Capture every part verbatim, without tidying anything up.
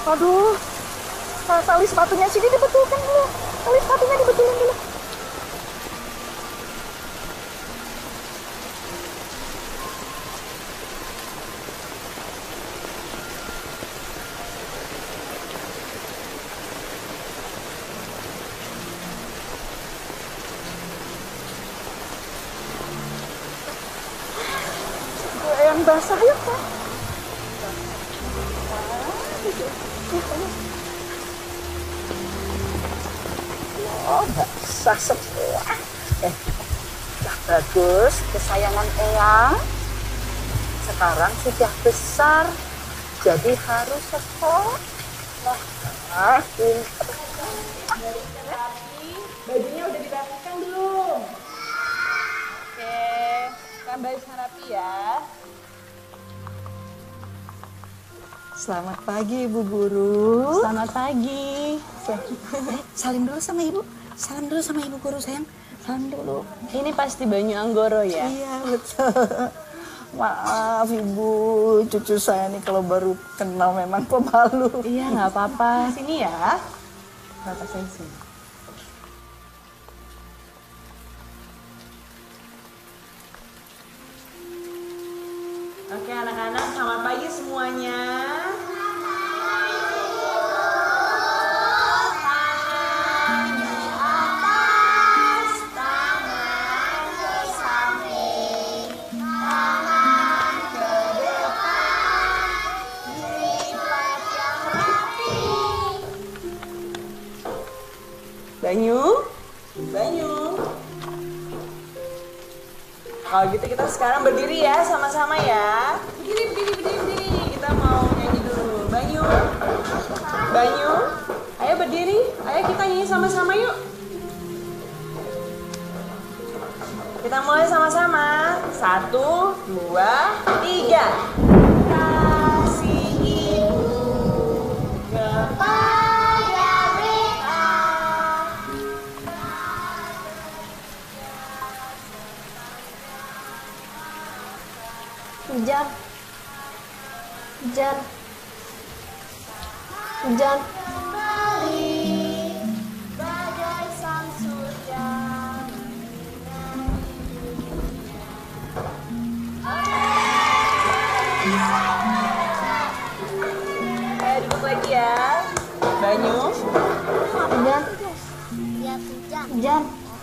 Aduh, tali sepatunya sini dibetulkan dulu. Tali sepatunya dibetulin dulu. Yang basah ya, Pak. Oh, basah semua. Eh, sudah bagus, kesayangan Eyang. Sekarang sudah besar, jadi harus sekolah. Nah, bajunya udah dirapikan belum? Oke, kan baju rapi ya. Selamat pagi, Ibu Guru. Selamat pagi. Eh, salim dulu sama Ibu. Salam dulu sama Ibu Guru, sayang. Salam dulu. Ini pasti Banyu Anggoro ya? Iya, betul. Maaf, Ibu. Cucu saya nih kalau baru kenal memang pemalu. Iya, nggak apa-apa. Sini ya. Bapak saya sini. Oke, anak-anak, selamat pagi semuanya. Banyu, Banyu. Kalau gitu kita sekarang berdiri ya, sama-sama ya. Berdiri, berdiri, berdiri, berdiri. Kita mau nyanyi dulu. Banyu, Banyu. Ayo berdiri, ayo kita nyanyi sama-sama yuk. Kita mulai sama-sama. Satu, dua, tiga. Kasih ibu kepada Hujan, hujan, hujan. Bagai sang surya. Ayo duduk lagi ya. Banyu. Hujan. Hujan.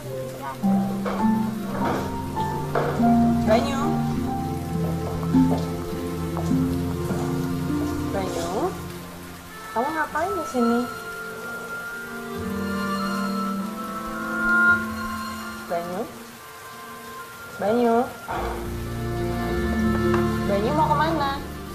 Banyu. Banyu. Kamu ngapain di sini? Banyu. Banyu. Banyu mau kemana?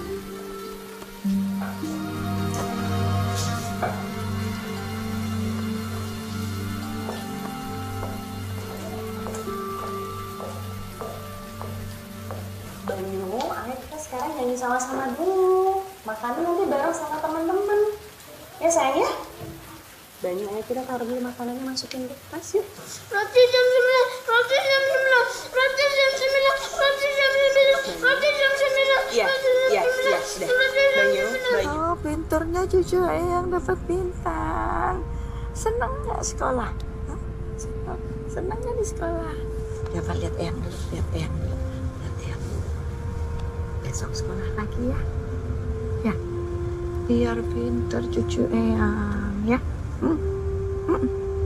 Banyu, ayo kita sekarang nyanyi sama-sama dulu. Makannya nanti bareng sama teman-teman. Ya sayang ya? Banyu, ayo kita taruh dulu makanannya, masukin ke tas yuk. Roti jam sembilan, roti jam sembilan, roti jam sembilan, roti jam sembilan, roti jam sembilan. Iya, iya, iya, sudah. Banyu, Banyu. Oh, pinternya cucu Eyang dapat bintang. Senang nggak sekolah? Hah? Senang, senang nggak di sekolah? Coba lihat Eyang dulu, lihat Eyang dulu, lihat Eyang dulu. Besok sekolah lagi ya, ya. Biar pinter cucu Eyang, ya. Hmm. Hmm.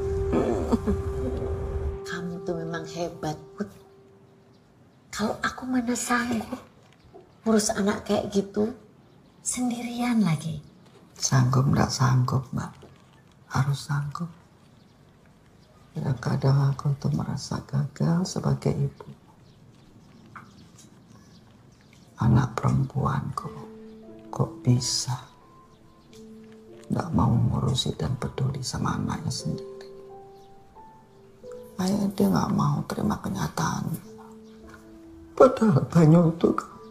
Kamu tuh memang hebat, Put. Kalau aku mana sanggup ngurus anak kayak gitu sendirian lagi. Sanggup nggak sanggup, Mbak. Harus sanggup. Kadang-kadang aku tuh merasa gagal sebagai ibu. Anak perempuanku kok bisa nggak mau ngurusi dan peduli sama anaknya sendiri. Kayaknya dia nggak mau terima kenyataan. Padahal Banyu itu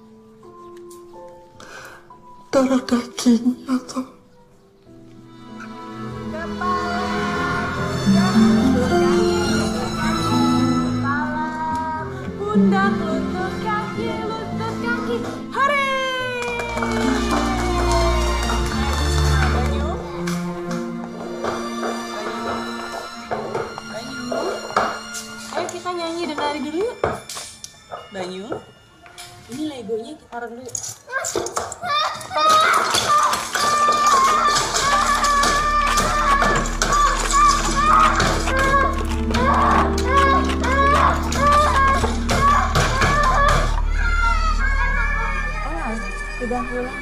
darah dagingnya tuh. Pundak, lutut, kaki, lutut, kaki. Hore! Taruh dulu. Udah pulang.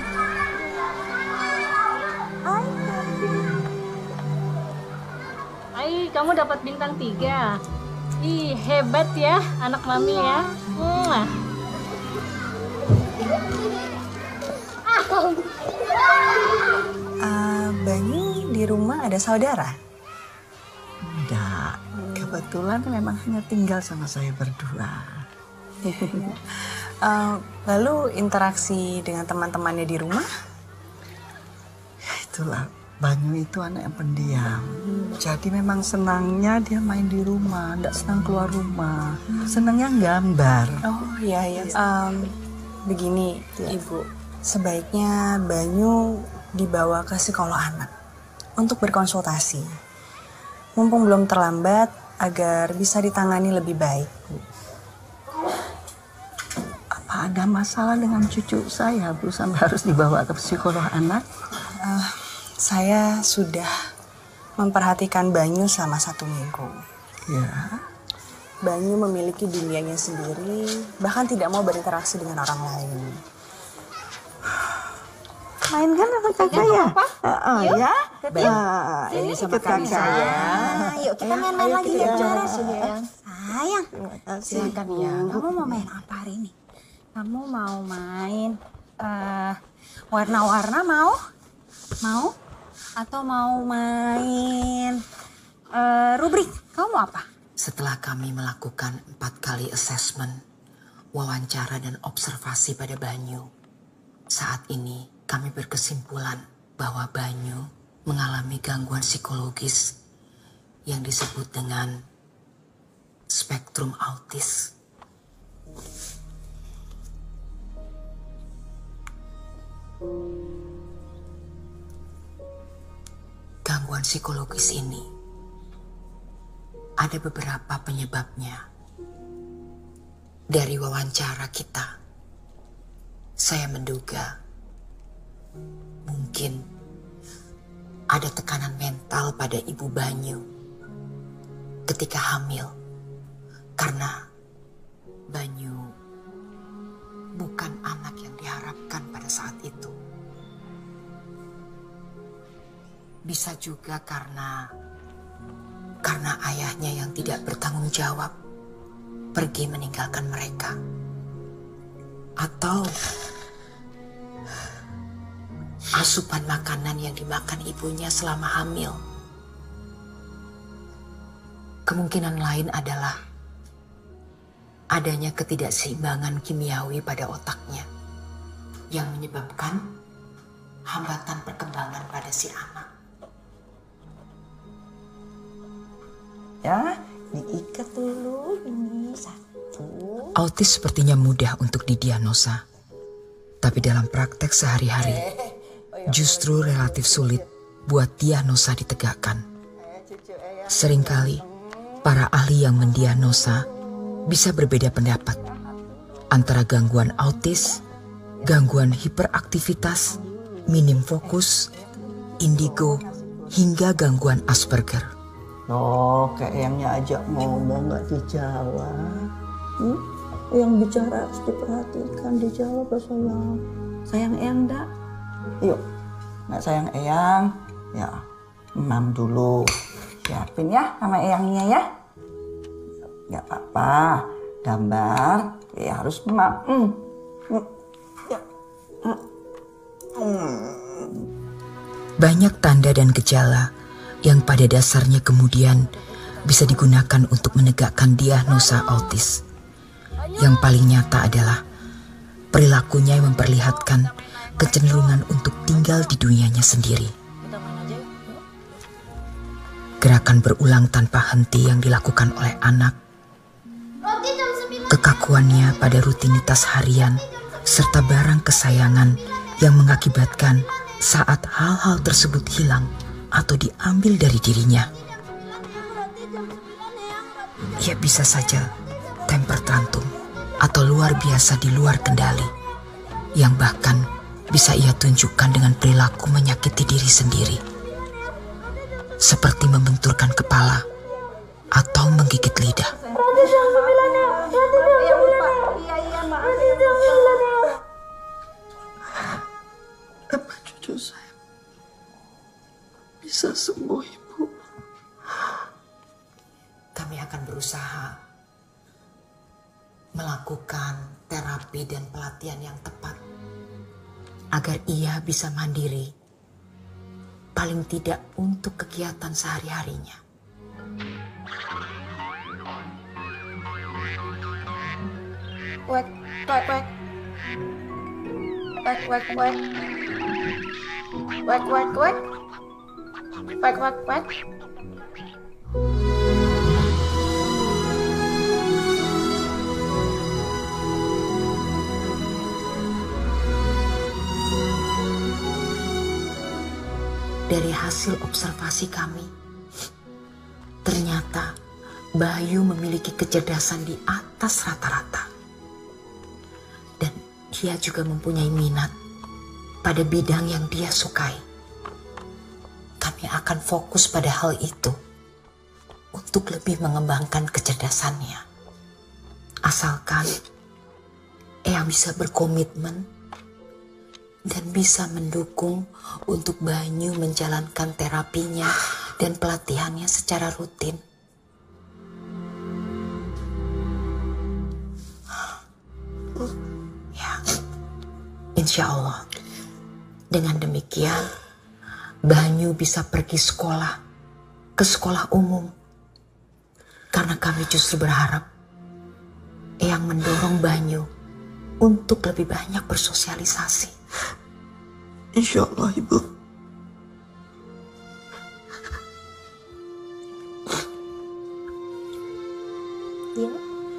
Ai, kamu dapat bintang tiga. Ih, hebat ya anak mami ya. Mwah. Uh, Banyu di rumah ada saudara? Enggak, kebetulan memang hanya tinggal sama saya berdua. uh, lalu interaksi dengan teman-temannya di rumah? Ya itulah, Banyu itu anak yang pendiam. Jadi memang senangnya dia main di rumah, enggak senang keluar rumah. Senangnya gambar. Oh iya iya. Um, begini Ibu, sebaiknya Banyu dibawa ke psikolog anak untuk berkonsultasi. Mumpung belum terlambat agar bisa ditangani lebih baik. Apa ada masalah dengan cucu saya, Bu, sampai harus dibawa ke psikolog anak? Uh, saya sudah memperhatikan Banyu selama satu minggu. Ya. Banyu memiliki dunianya sendiri, bahkan tidak mau berinteraksi dengan orang lain. Main kan sama kakak ya? Oh ya? Nah, ini sama kami saya. Yuk kita main-main lagi ya. Sayang. Sayang. Silakan ya. Kamu mau main apa hari ini? Kamu mau main uh, warna-warna mau? Mau? Atau mau main uh, rubrik? Kamu mau apa? Setelah kami melakukan empat kali assessment, wawancara dan observasi pada Banyu, saat ini kami berkesimpulan bahwa Banyu mengalami gangguan psikologis yang disebut dengan spektrum autis. Gangguan psikologis ini ada beberapa penyebabnya. Dari wawancara kita, saya menduga mungkin ada tekanan mental pada Ibu Banyu ketika hamil, karena Banyu bukan anak yang diharapkan pada saat itu. Bisa juga karena karena ayahnya yang tidak bertanggung jawab pergi meninggalkan mereka. Atau asupan makanan yang dimakan ibunya selama hamil. Kemungkinan lain adalah adanya ketidakseimbangan kimiawi pada otaknya yang menyebabkan hambatan perkembangan pada si anak. Ya, diikat dulu ini satu. Autis sepertinya mudah untuk didiagnosa, tapi dalam praktek sehari-hari justru relatif sulit buat diagnosa ditegakkan. Seringkali para ahli yang mendiagnosa bisa berbeda pendapat antara gangguan autis, gangguan hiperaktivitas, minim fokus, indigo, hingga gangguan Asperger. Oh, kayak Eyangnya ajak ngomong nggak dijawab. Hmm? Yang bicara harus diperhatikan, dijawab lah sayang. Sayang Eyang enggak? Yuk, nggak sayang Eyang. Ya, Mam dulu. Siapin ya sama Eyangnya ya. Nggak apa-apa, gambar. Ya harus Mam. Hmm. Ya. Hmm. Banyak tanda dan gejala yang pada dasarnya kemudian bisa digunakan untuk menegakkan diagnosa autis. Yang paling nyata adalah perilakunya yang memperlihatkan kecenderungan untuk tinggal di dunianya sendiri. Gerakan berulang tanpa henti yang dilakukan oleh anak, kekakuannya pada rutinitas harian, serta barang kesayangan yang mengakibatkan saat hal-hal tersebut hilang atau diambil dari dirinya, ia bisa saja temper tantrum atau luar biasa di luar kendali. yang bahkan bisa ia tunjukkan dengan perilaku menyakiti diri sendiri, seperti membenturkan kepala atau menggigit lidah. Apa cucu saya bisa sembuh, Ibu? Kami akan berusaha melakukan terapi dan pelatihan yang tepat agar ia bisa mandiri, paling tidak untuk kegiatan sehari-harinya. Quack, quack, quack. Quack, quack, quack. Quack, quack, quack. Quack, quack, quack. Dari hasil observasi kami, ternyata Bayu memiliki kecerdasan di atas rata-rata. Dan dia juga mempunyai minat pada bidang yang dia sukai. Kami akan fokus pada hal itu untuk lebih mengembangkan kecerdasannya. Asalkan Eyang bisa berkomitmen dan bisa mendukung untuk Banyu menjalankan terapinya dan pelatihannya secara rutin. Ya, insya Allah, dengan demikian Banyu bisa pergi sekolah, ke sekolah umum. Karena kami justru berharap Eyang mendorong Banyu untuk lebih banyak bersosialisasi. Insya Allah, Ibu. Ya.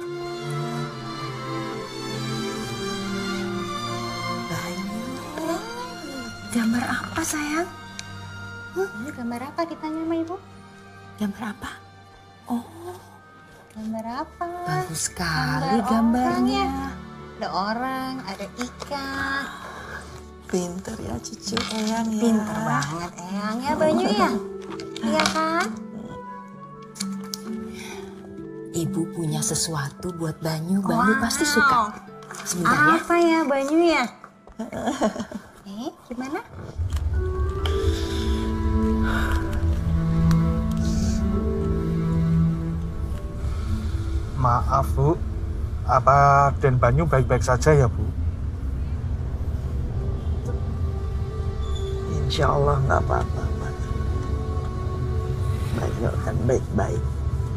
Banyu, gambar apa sayang? Huh? Ini gambar apa ditanya sama Ibu? Gambar apa? Oh, Gambar apa? bagus sekali Gambar gambarnya. Ada orang, ada ikan. Pinter ya cucu Eyang ya. Pinter banget Eyang ya Banyu ya. Iya kan? Ibu punya sesuatu buat Banyu, Banyu pasti suka. Sebentar ya. Apa ya Banyu ya? Eh, gimana? Maaf Bu, apa Den Banyu baik-baik saja ya Bu? Insya Allah nggak apa-apa, Pak. Banyu akan baik-baik.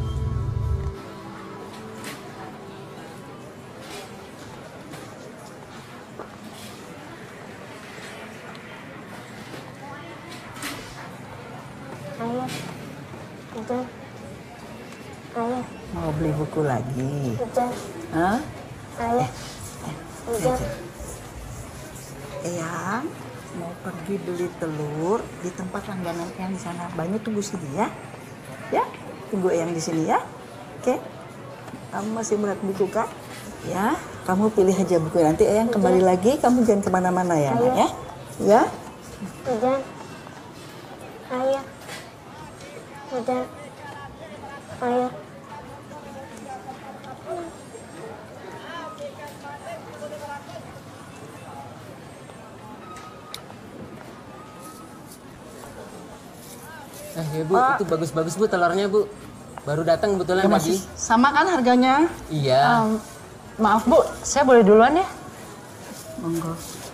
Ayah. Udah. Ayah. Mau beli buku lagi? Udah. Hah? Ayah. Udah. Eyang mau pergi beli telur di tempat langganan Eyang di sana. Banyu tunggu sini ya. Ya, tunggu Eyang di sini ya. Oke. Kamu masih melihat buku kan? Ya, kamu pilih aja buku. Nanti Eyang kembali lagi. Kamu jangan kemana-mana ya, Nak, ya. Ya. Udah. Ayah. Udah. Ayah. Eh ya Bu, itu bagus-bagus Bu telurnya Bu. Baru datang kebetulan Ya, tadi. masih sama kan harganya? Iya. Um, maaf Bu, saya boleh duluan ya? Monggo.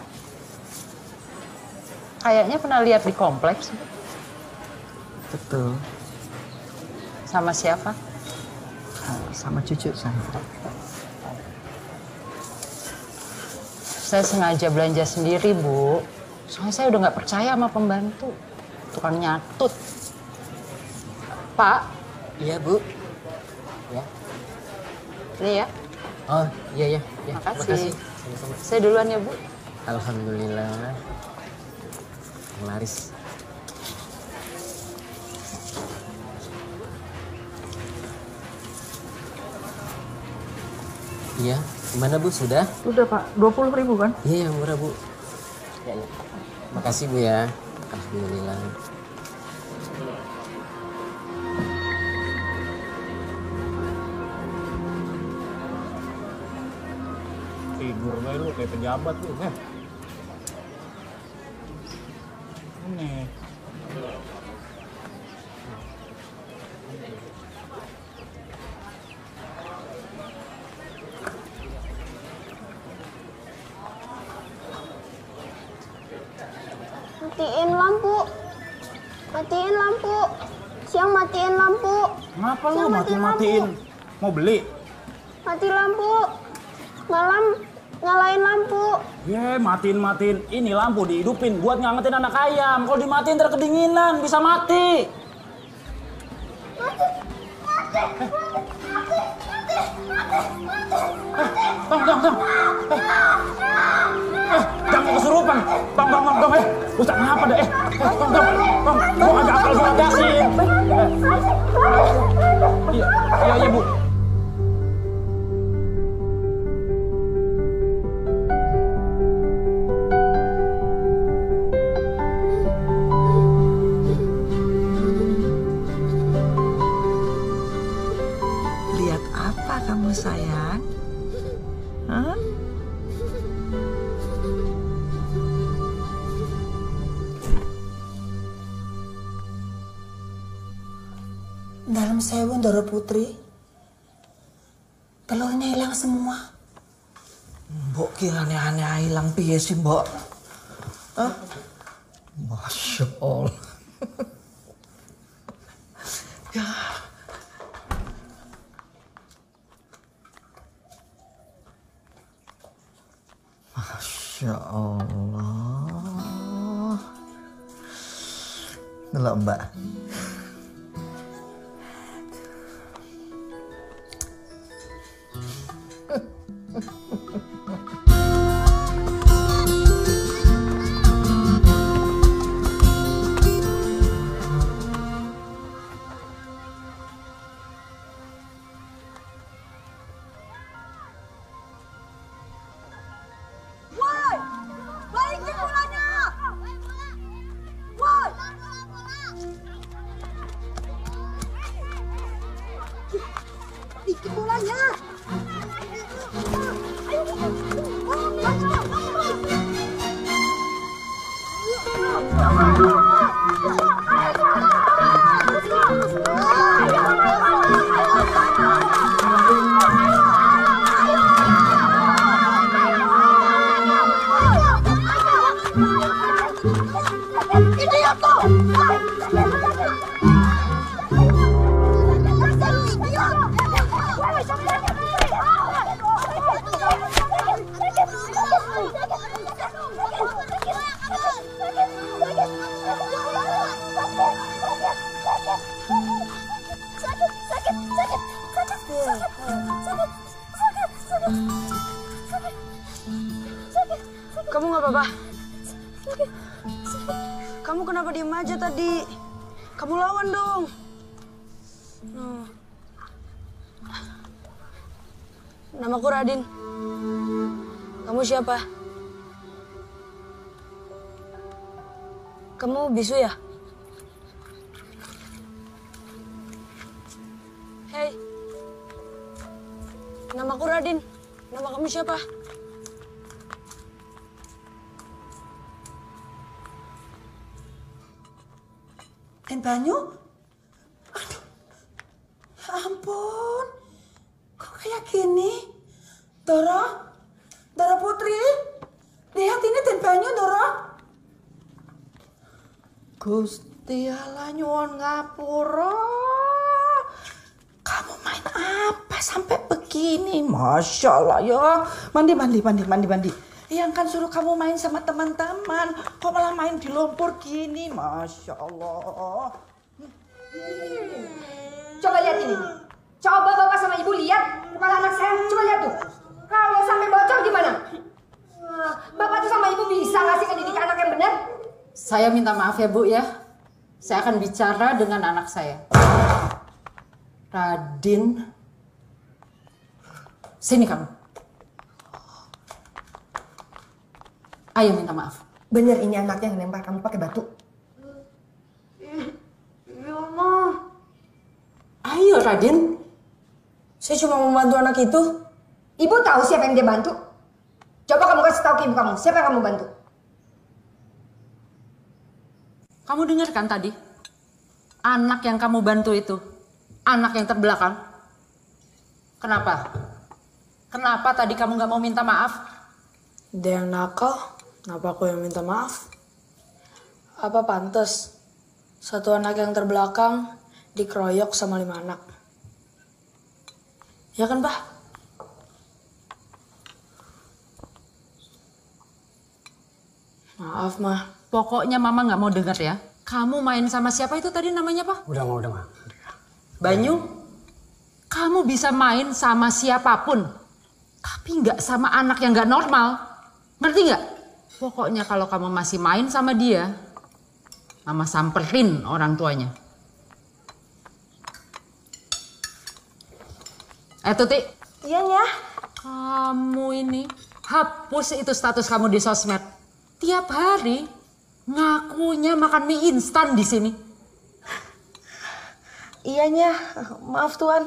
Kayaknya pernah lihat di kompleks. Betul. Sama siapa? Sama cucu saya. Saya sengaja belanja sendiri Bu. Soalnya saya udah nggak percaya sama pembantu. Tukang nyatut. Pak. Iya Bu. Ya. Ini ya. Oh iya ya. Ya, Makasih. Sama-sama. Saya duluan ya Bu. Alhamdulillah. Laris. Iya, gimana Bu, sudah? Udah Pak, dua puluh ribu kan? Iya, yang murah Bu. Ya, ya. Makasih Bu ya. Alhamdulillah. Tidur gue lu kayak pejabat lu, eh. Ini. Matiin lampu. Matiin lampu. Siang matiin lampu. Kenapa lu Siang matiin-matiin? Mau beli? Mati lampu. Malam nyalain lampu. Ye, matiin-matiin. Ini lampu dihidupin buat ngangetin anak ayam. Kalau dimatiin ntar kedinginan, bisa mati. Mati. Mati. Mati. Mati. Mati. Mati. Tong, tong, tong. Eh, eh, jangan kesurupan. Tong, tong, tong, tong, eh. Ustaz, kenapa deh? Eh, eh, tong, tong, tong. Gua agak apal sholat Yasin. Eh. Iya, iya, iya, Bu. Lihat apa kamu sayang? Hah? Dalam sewu Ndara Putri, telurnya hilang semua. Mbok kira aneh-aneh hilang piye sih, Mbok? Hah? Masya Allah. Ya. Masya Allah. Ngelak, Mbak. Kamu nggak apa-apa? Kamu kenapa diem aja tadi? Kamu lawan dong. Hmm. Namaku Radin. Kamu siapa? Kamu bisu ya? Hei. Namaku Radin. Nama kamu siapa? Dan Banyu? Aduh, ya ampun. Kok kayak gini? Doro? Doro Putri? Lihat ini Dan Banyu, Doro. Gusti Allah nyuwun ngapura. Kamu main apa sampai begini? Masya Allah ya. Mandi, mandi, mandi, mandi, mandi. Yang kan suruh kamu main sama teman-teman. Kok malah main di lumpur gini? Masya Allah. Coba lihat ini. Coba bapak sama ibu lihat kepala anak saya. Coba lihat tuh. Kalau sampai bocor gimana? Bapak tuh sama ibu bisa ngasih pendidikan anak yang benar? Saya minta maaf ya Bu ya. Saya akan bicara dengan anak saya. Radin. Sini kamu. Ayo minta maaf. Bener ini anaknya yang nempel kamu pakai batu. Iya, Ma. Ayo Raden. Saya cuma membantu anak itu. Ibu tahu siapa yang dia bantu? Coba kamu kasih tahu ke ibu kamu, siapa yang kamu bantu? Kamu dengar kan tadi? Anak yang kamu bantu itu, anak yang terbelakang. Kenapa? Kenapa tadi kamu gak mau minta maaf? Dia yang nakal, kenapa aku yang minta maaf? Apa pantas satu anak yang terbelakang dikeroyok sama lima anak? Ya kan, Pak? Maaf, Ma. Pokoknya Mama gak mau dengar ya. Kamu main sama siapa itu tadi namanya, Pak? Udah, Ma, udah, Ma. Banyu, kamu bisa main sama siapapun. Tapi gak sama anak yang gak normal. Ngerti gak? Pokoknya kalau kamu masih main sama dia, Mama samperin orang tuanya. Eh Tuti. Iya, Nyah. Kamu ini hapus itu status kamu di sosmed. Tiap hari ngakunya makan mie instan di sini. Iya, Nyah. Maaf, Tuan.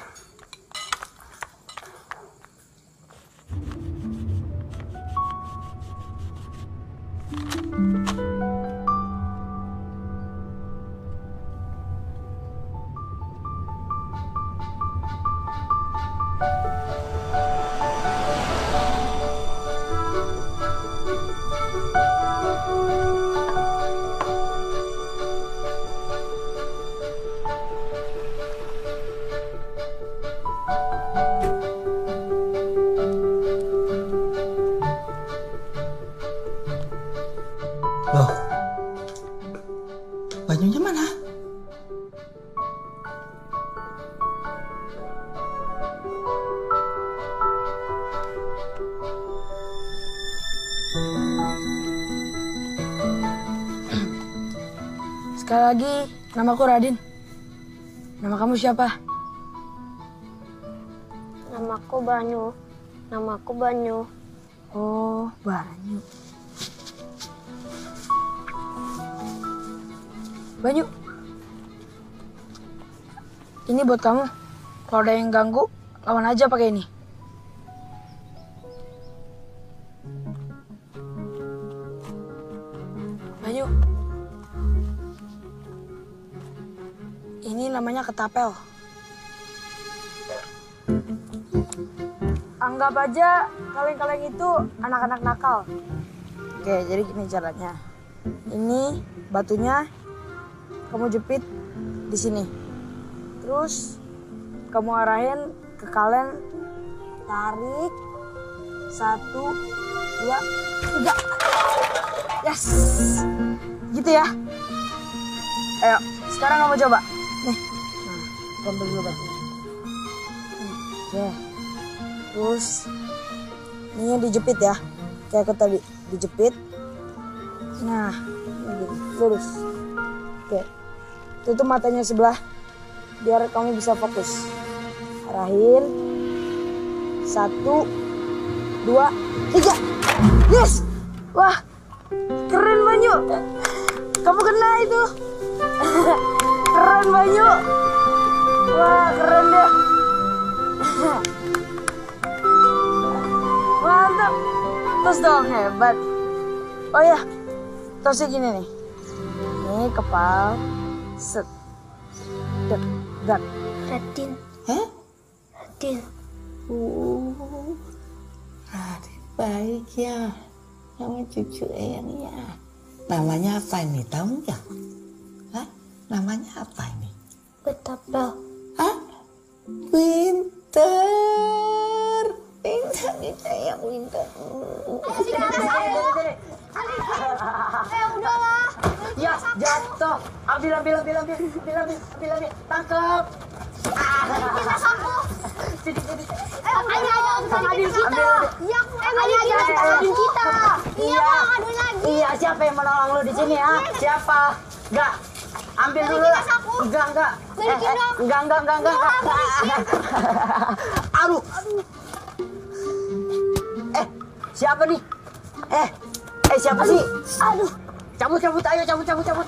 Loh, Banyunya mana? Sekali lagi, namaku Radin. Nama kamu siapa? Namaku Banyu. Namaku Banyu. Oh, Banyu. Banyu. Ini buat kamu. Kalau ada yang ganggu, lawan aja pakai ini. Banyu. Ini namanya ketapel. Anggap aja kalian-kalian itu anak-anak nakal. Oke, jadi gini caranya. Ini batunya kamu jepit di sini. Terus kamu arahin ke kalian, tarik satu, dua, tiga. Yes, gitu ya. Ayo, sekarang kamu coba. Nih, nah, ambil dulu batunya. Oke, terus ini dijepit ya, kayak aku tadi dijepit. Nah, ini lurus. Oke, tutup matanya sebelah biar kamu bisa fokus. Arahin. Satu, dua, tiga. Yes! Wah, keren Banyu. Kamu kena itu. Keren Banyu. Wah, keren deh. Mantap. Terus dong, hebat. Oh ya, tosnya gini nih. Ini kepal, set, dek, dek. Radin. Hah? Radin. Uh, Radin baik ya, sama cucu Eyang ya. Namanya apa ini, tahu nggak? Hah? Namanya apa ini? Ketapel. Hah? Winter. Winter, kita yang winter. Eh, udahlah. Ya, jatuh. Ambil, ambil, ambil, ambil, ambil, ambil, ambil, ambil. Tangkap. Kita sapu. Sini, sini. Eh, ayo, ayo, bisa bikin kita. Iya, eh, ayo, ayo, Aduh. kita. Iya, aduh lagi. Iya, siapa yang menolong lu di sini ya? Siapa? Enggak. Ambil dulu lah. Enggak, enggak. Eh, eh, enggak, enggak, enggak, enggak. Aduh. Eh, siapa nih? Eh, Eh siapa sih? Aduh. Cabut cabut ayo cabut cabut cabut.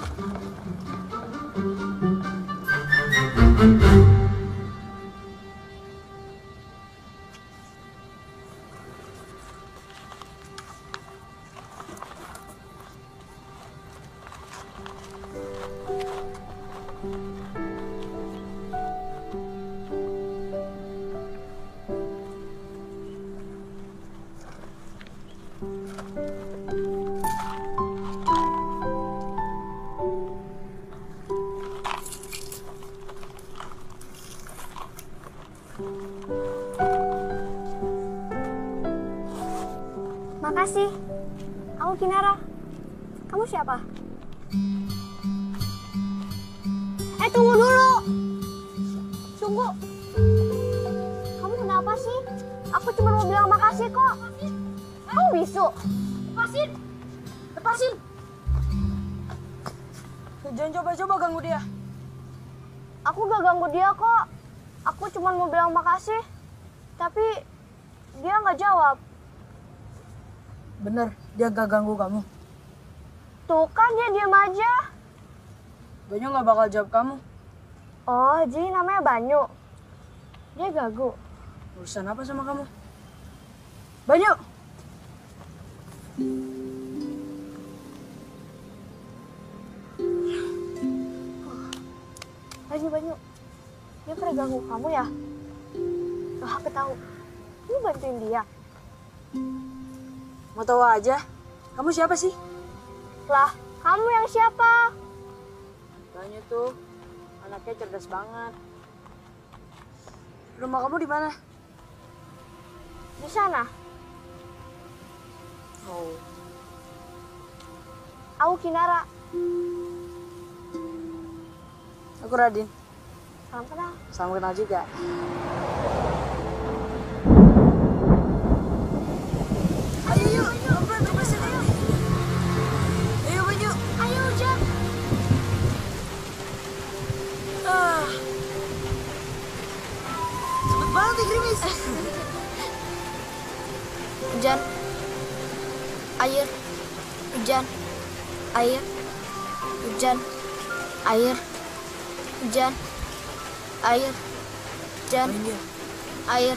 Makasih. Aku Kinara. Kamu siapa? Eh, tunggu dulu. Tunggu. Kamu kenapa sih? Aku cuma mau bilang makasih kok. Kamu bisu. Lepasin. Lepasin. Jangan coba-coba ganggu dia. Aku gak ganggu dia kok. Aku cuma mau bilang makasih. Tapi dia nggak jawab. Bener, dia gak ganggu kamu. Tuh kan dia diam aja. Banyu gak bakal jawab kamu. Oh, jadi namanya Banyu. Dia gagu. Urusan apa sama kamu? Banyu! Banyu, Banyu. Dia pernah ganggu kamu ya? Oh, aku tahu. Kamu bantuin dia. Mau tahu aja, kamu siapa sih? Lah, kamu yang siapa? Banyu tuh anaknya cerdas banget. Rumah kamu di mana? Di sana. Oh. Aku Kinara. Aku Radin. Salam kenal. Salam kenal juga. Ayo yuk, pelan lepasin ayo. Ayo Banyu. Ayo Ujang. Ah. Cepet banget nih gerimis. Hujan. Air. Hujan. Air. Hujan. Air. Hujan. Air. Hujan. Air.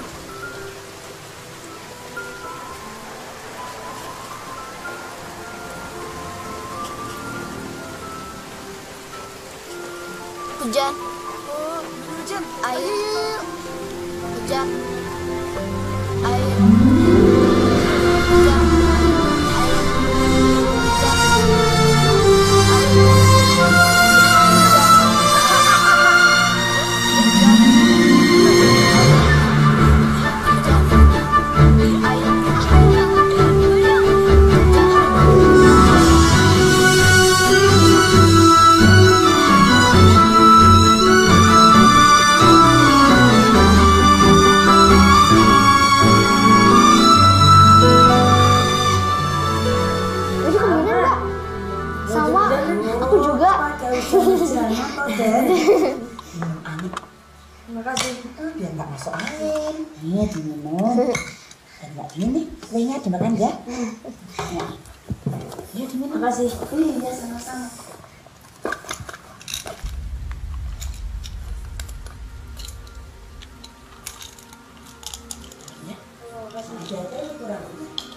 Hujan. Oh, hujan. Air. Ayo, Hujan. Air. Hujan. Terima kasih. Biar nggak masuk angin. Ini diminum. Dan nggak ini, kuenya dimakan ya. Nah. Iya diminum. Terima kasih. Iya sama-sama. Ya. Jadi kurang.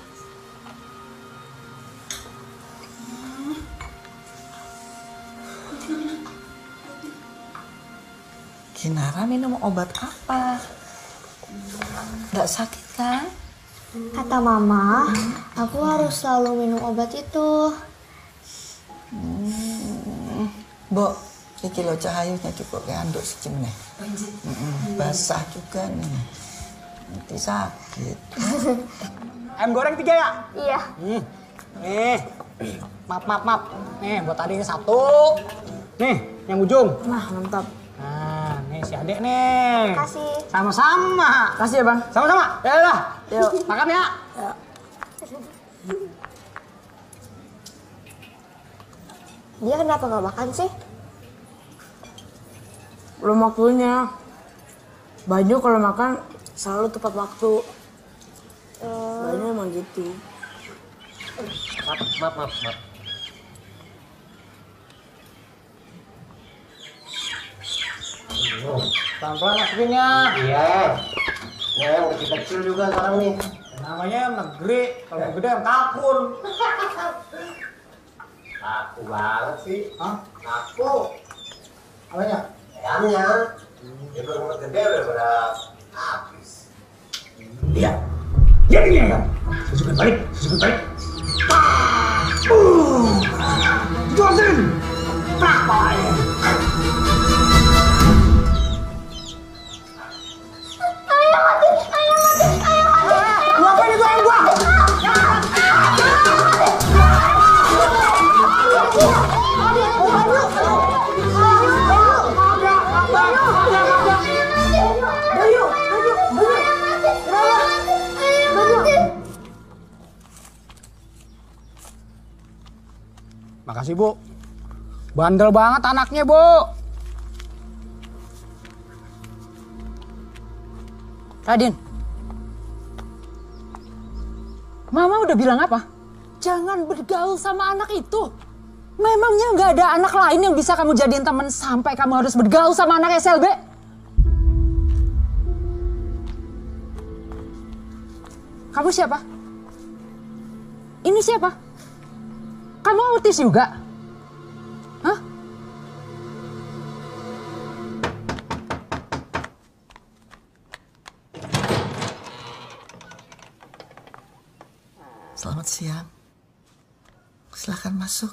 Kinara minum obat apa? Nggak sakit kan? Kata mama, aku harus selalu minum obat itu. Hmm. Bo, iki lo cahayanya cukup ya anduk secimne. Basah juga nih. Nanti sakit. Ayam goreng tiga ya? Iya. Hmm. Nih, maaf maaf maaf. Nih buat adiknya satu. Nih yang ujung. Nah mantap. Nah, nih si adek nih. Kasih. Sama-sama. Kasih ya bang. Sama-sama. Ya udah. Yuk. Makan ya. Ya. Dia kenapa nggak makan sih? Belum waktunya. Banyu kalau makan selalu tepat waktu. Banyu emang gitu. Maaf, maaf, maaf, maaf. Pelan-pelan akhirnya. Iya. Ya, yang kecil-kecil juga sekarang nih. Namanya yang negeri, kalau gede yang kapur. Aku banget sih. Hah? Aku. Apanya? Ayamnya. Dia baru gede udah pada habis. Iya. Iya ini ayam. Susukan balik, susukan balik. Uh, Jordan. Berapa ayam? Ayam mati, ayam mati, ayam mati. Lu apain itu ayam gua? Makasih, Bu. Bandel banget anaknya, Bu. Raden, Mama udah bilang apa? Jangan bergaul sama anak itu. Memangnya nggak ada anak lain yang bisa kamu jadiin teman sampai kamu harus bergaul sama anak S L B? Kamu siapa? Ini siapa? Kamu autis juga? Hah? Selamat siang. Silakan masuk.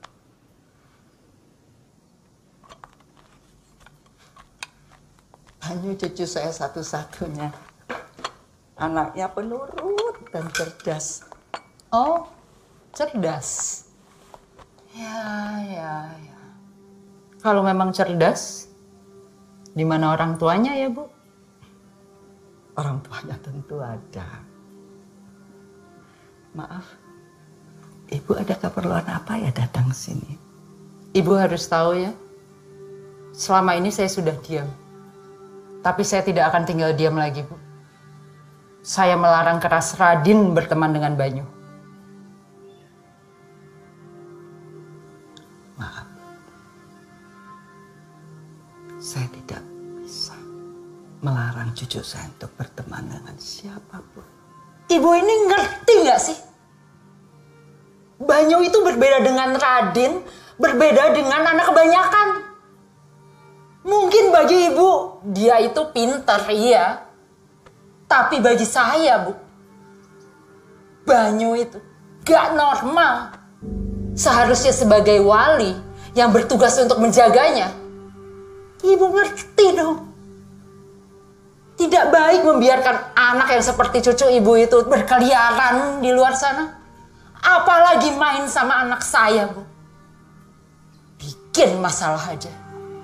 Banyu cucu saya satu-satunya. Anaknya penurut dan cerdas. Oh, cerdas. Ya, ya, ya. Kalau memang cerdas, di mana orang tuanya ya, Bu? Orang tuanya tentu ada. Maaf, Ibu ada keperluan apa ya datang sini? Ibu harus tahu ya, selama ini saya sudah diam. Tapi saya tidak akan tinggal diam lagi, Bu. Saya melarang keras Radin berteman dengan Banyu. Maaf, saya tidak bisa melarang cucu saya untuk berteman dengan siapapun. Ibu ini ngerti nggak sih? Banyu itu berbeda dengan Radin, berbeda dengan anak kebanyakan. Mungkin bagi ibu, dia itu pintar, iya. Tapi bagi saya, Bu, Banyu itu gak normal. Seharusnya sebagai wali yang bertugas untuk menjaganya, ibu ngerti dong. Tidak baik membiarkan anak yang seperti cucu ibu itu berkeliaran di luar sana. Apalagi main sama anak saya, Bu. Bikin masalah aja.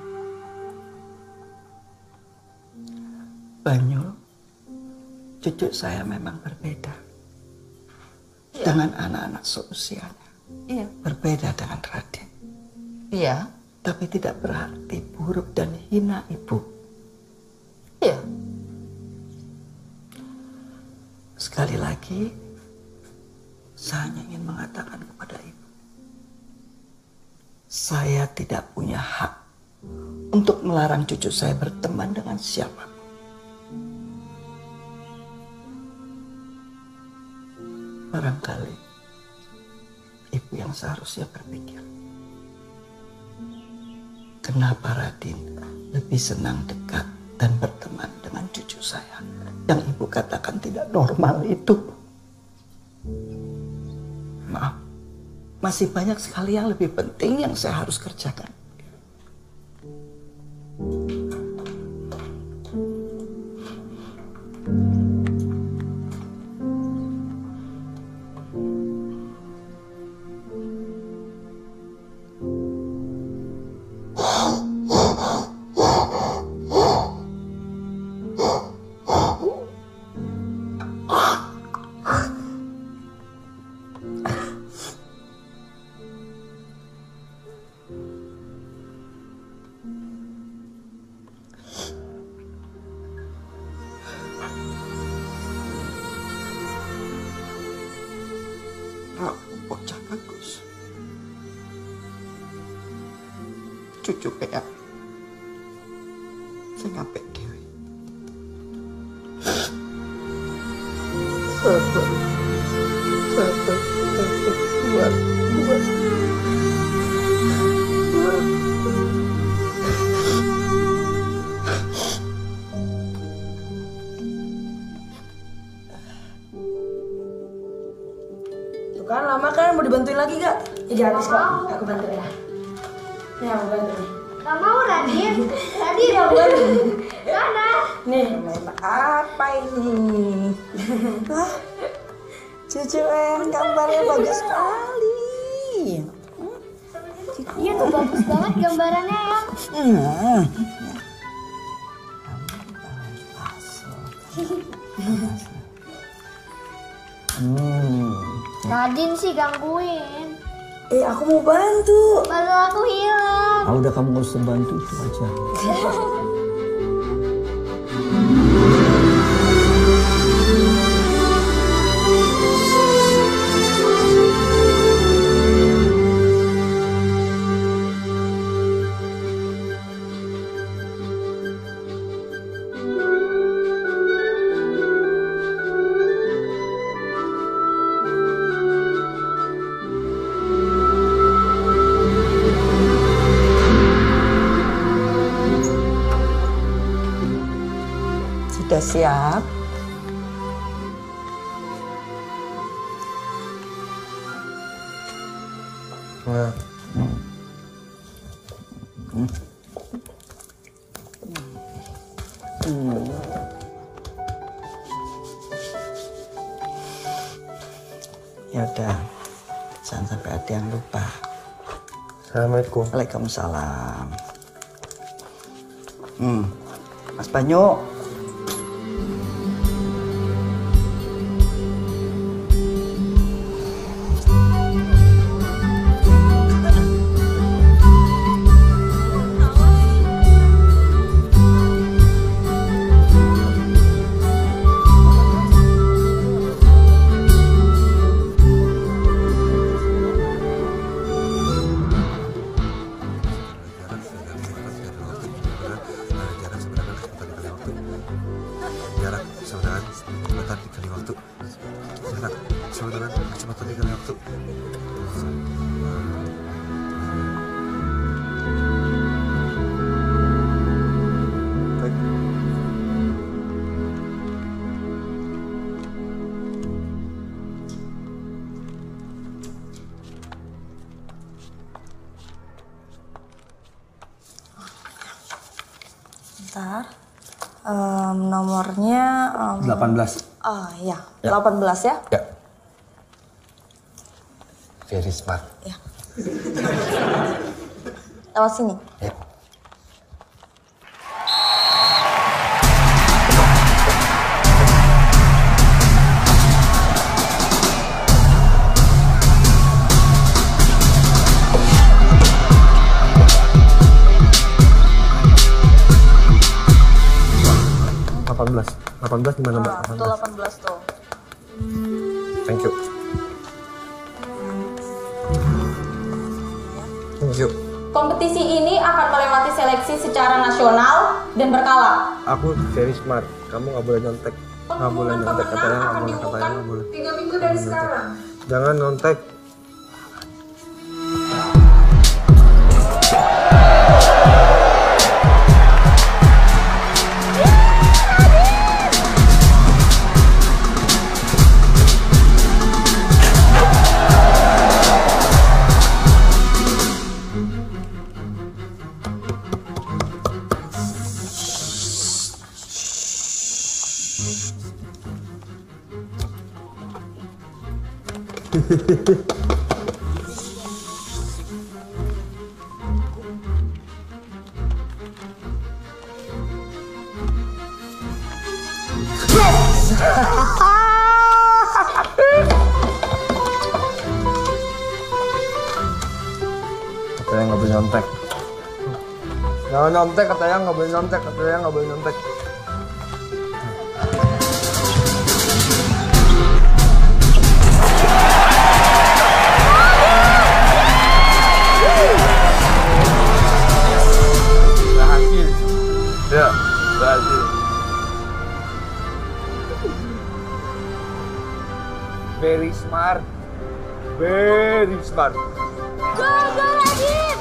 Banyu, cucu saya memang berbeda. Ya. Dengan anak-anak seusianya. Iya. Berbeda dengan Radin. Iya. Tapi tidak berarti buruk dan hina Ibu. Iya. Sekali lagi, saya hanya ingin mengatakan kepada Ibu, saya tidak punya hak untuk melarang cucu saya berteman dengan siapa. Barangkali Ibu yang seharusnya berpikir, kenapa Radin lebih senang dekat dan berteman dengan cucu saya yang Ibu katakan tidak normal itu. Maaf, masih banyak sekali yang lebih penting yang saya harus kerjakan. cucu Eyang. Saya ngapek dewe. Sabar, sabar, sabar, kuat, kuat. Tuh kan lama kan, mau dibantuin lagi gak? Iya habis kok, aku bantu ya. Ya aku bantu nih. Gak mau Radit. Radit gak boleh. Mana? Nih. Apa ini? Hah? Cucu Eyang gambarnya bagus sekali. Iya tuh bagus banget gambarannya ya. Hmm. Hmm. Nadine sih gangguin. Eh, aku mau bantu. Baru aku hilang. Ah, udah kamu gak usah bantu itu aja. Sudah siap? Nah. Hmm. Hmm. Hmm. Ya udah, jangan sampai ada yang lupa. Assalamualaikum. Waalaikumsalam. Hmm. Mas Banyu. Jarak saudara kecepatan dikali waktu. Jarak saudara kecepatan dikali waktu. Baik. Bentar. Um, nomornya um, delapan belas. Oh iya, Ya. delapan belas ya. Ya. Very smart. Ya. Lewat sini. Ya. delapan belas. delapan belas gimana, Mbak? Nah, tuh delapan belas tuh. Thank you. Thank you. Kompetisi ini akan melewati seleksi secara nasional dan berkala. Aku very smart. Kamu nggak boleh nyontek. Nggak boleh nyontek. Katanya nggak boleh. Katanya nggak boleh. Tiga minggu dari sekarang. Jangan nyontek. Katanya nggak boleh nyontek. Jangan nyontek, katanya nggak boleh nyontek, katanya nggak boleh nyontek. very smart. Very smart. Go, go, Radit!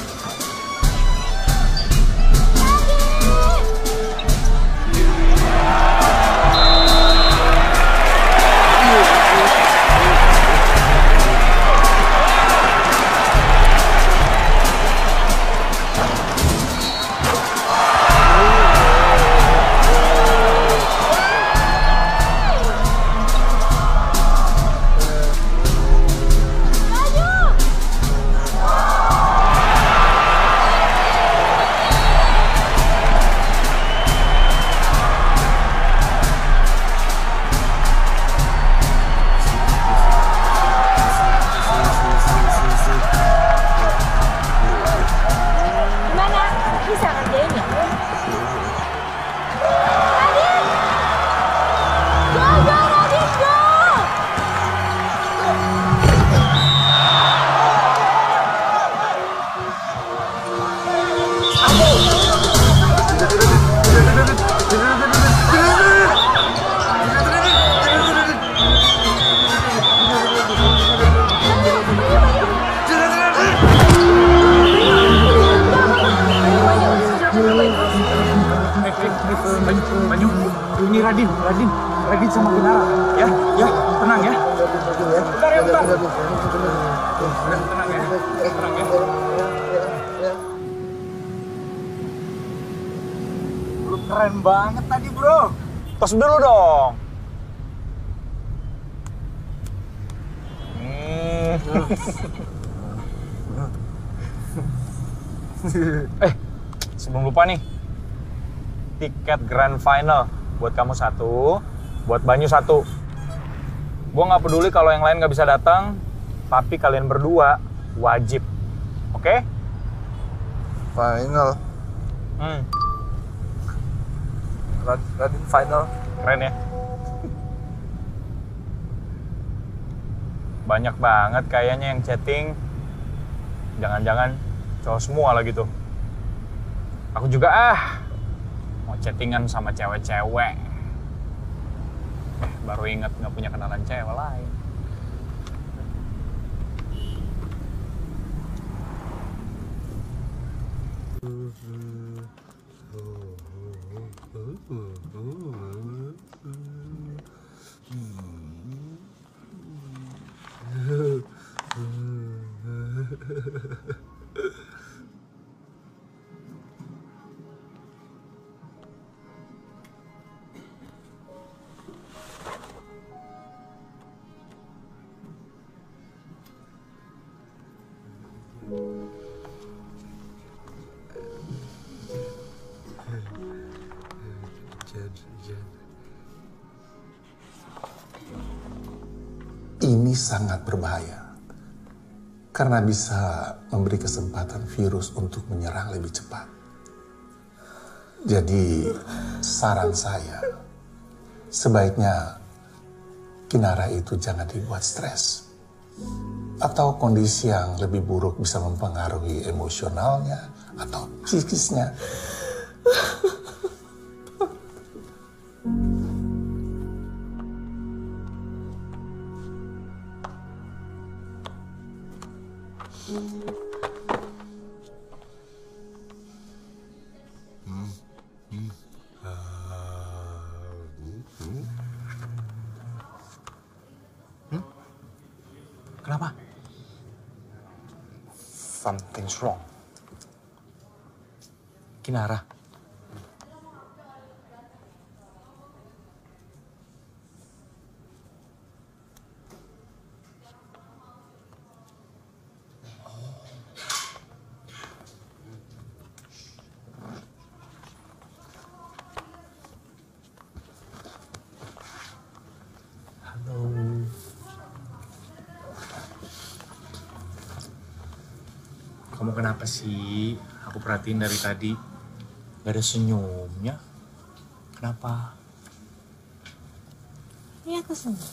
Banyu, ini Radin, Radin, Radin sama Kinara, ya, ya, tenang ya. Bentar ya, bentar. Udah, tenang ya, tenang ya. Lu keren banget tadi, bro. Tos dulu dong. Hmm. eh, sebelum lupa nih. Tiket grand final buat kamu satu, buat Banyu satu. Gue nggak peduli kalau yang lain nggak bisa datang, tapi kalian berdua wajib, oke? Okay? Final. Hmm. Radin final. Keren ya? Banyak banget kayaknya yang chatting. Jangan-jangan cowok semua lagi tuh. Aku juga ah. Mau chattingan sama cewek-cewek. Eh, baru inget nggak punya kenalan cewek lain. Ini sangat berbahaya karena bisa memberi kesempatan virus untuk menyerang lebih cepat. Jadi saran saya, sebaiknya Kinara itu jangan dibuat stres. Atau kondisi yang lebih buruk bisa mempengaruhi emosionalnya atau psikisnya. Kenapa? Something's wrong. Kinara. Kamu kenapa sih? Aku perhatiin dari tadi gak ada senyumnya. Kenapa? Ini aku senyum.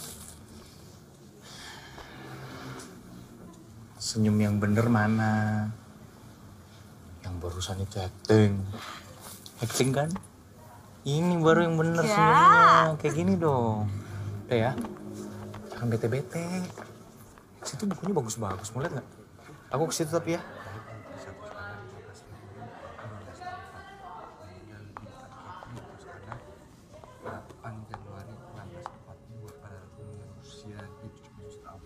Senyum yang bener mana? Yang barusan itu acting. Acting kan? Ini baru yang bener Ya. senyumnya. Kayak gini dong. Udah ya? Jangan bete-bete. Situ bukunya bagus-bagus, mau lihat nggak? Aku ke situ tapi ya. delapan Januari seribu enam ratus empat puluh dua pada usia tujuh tahun.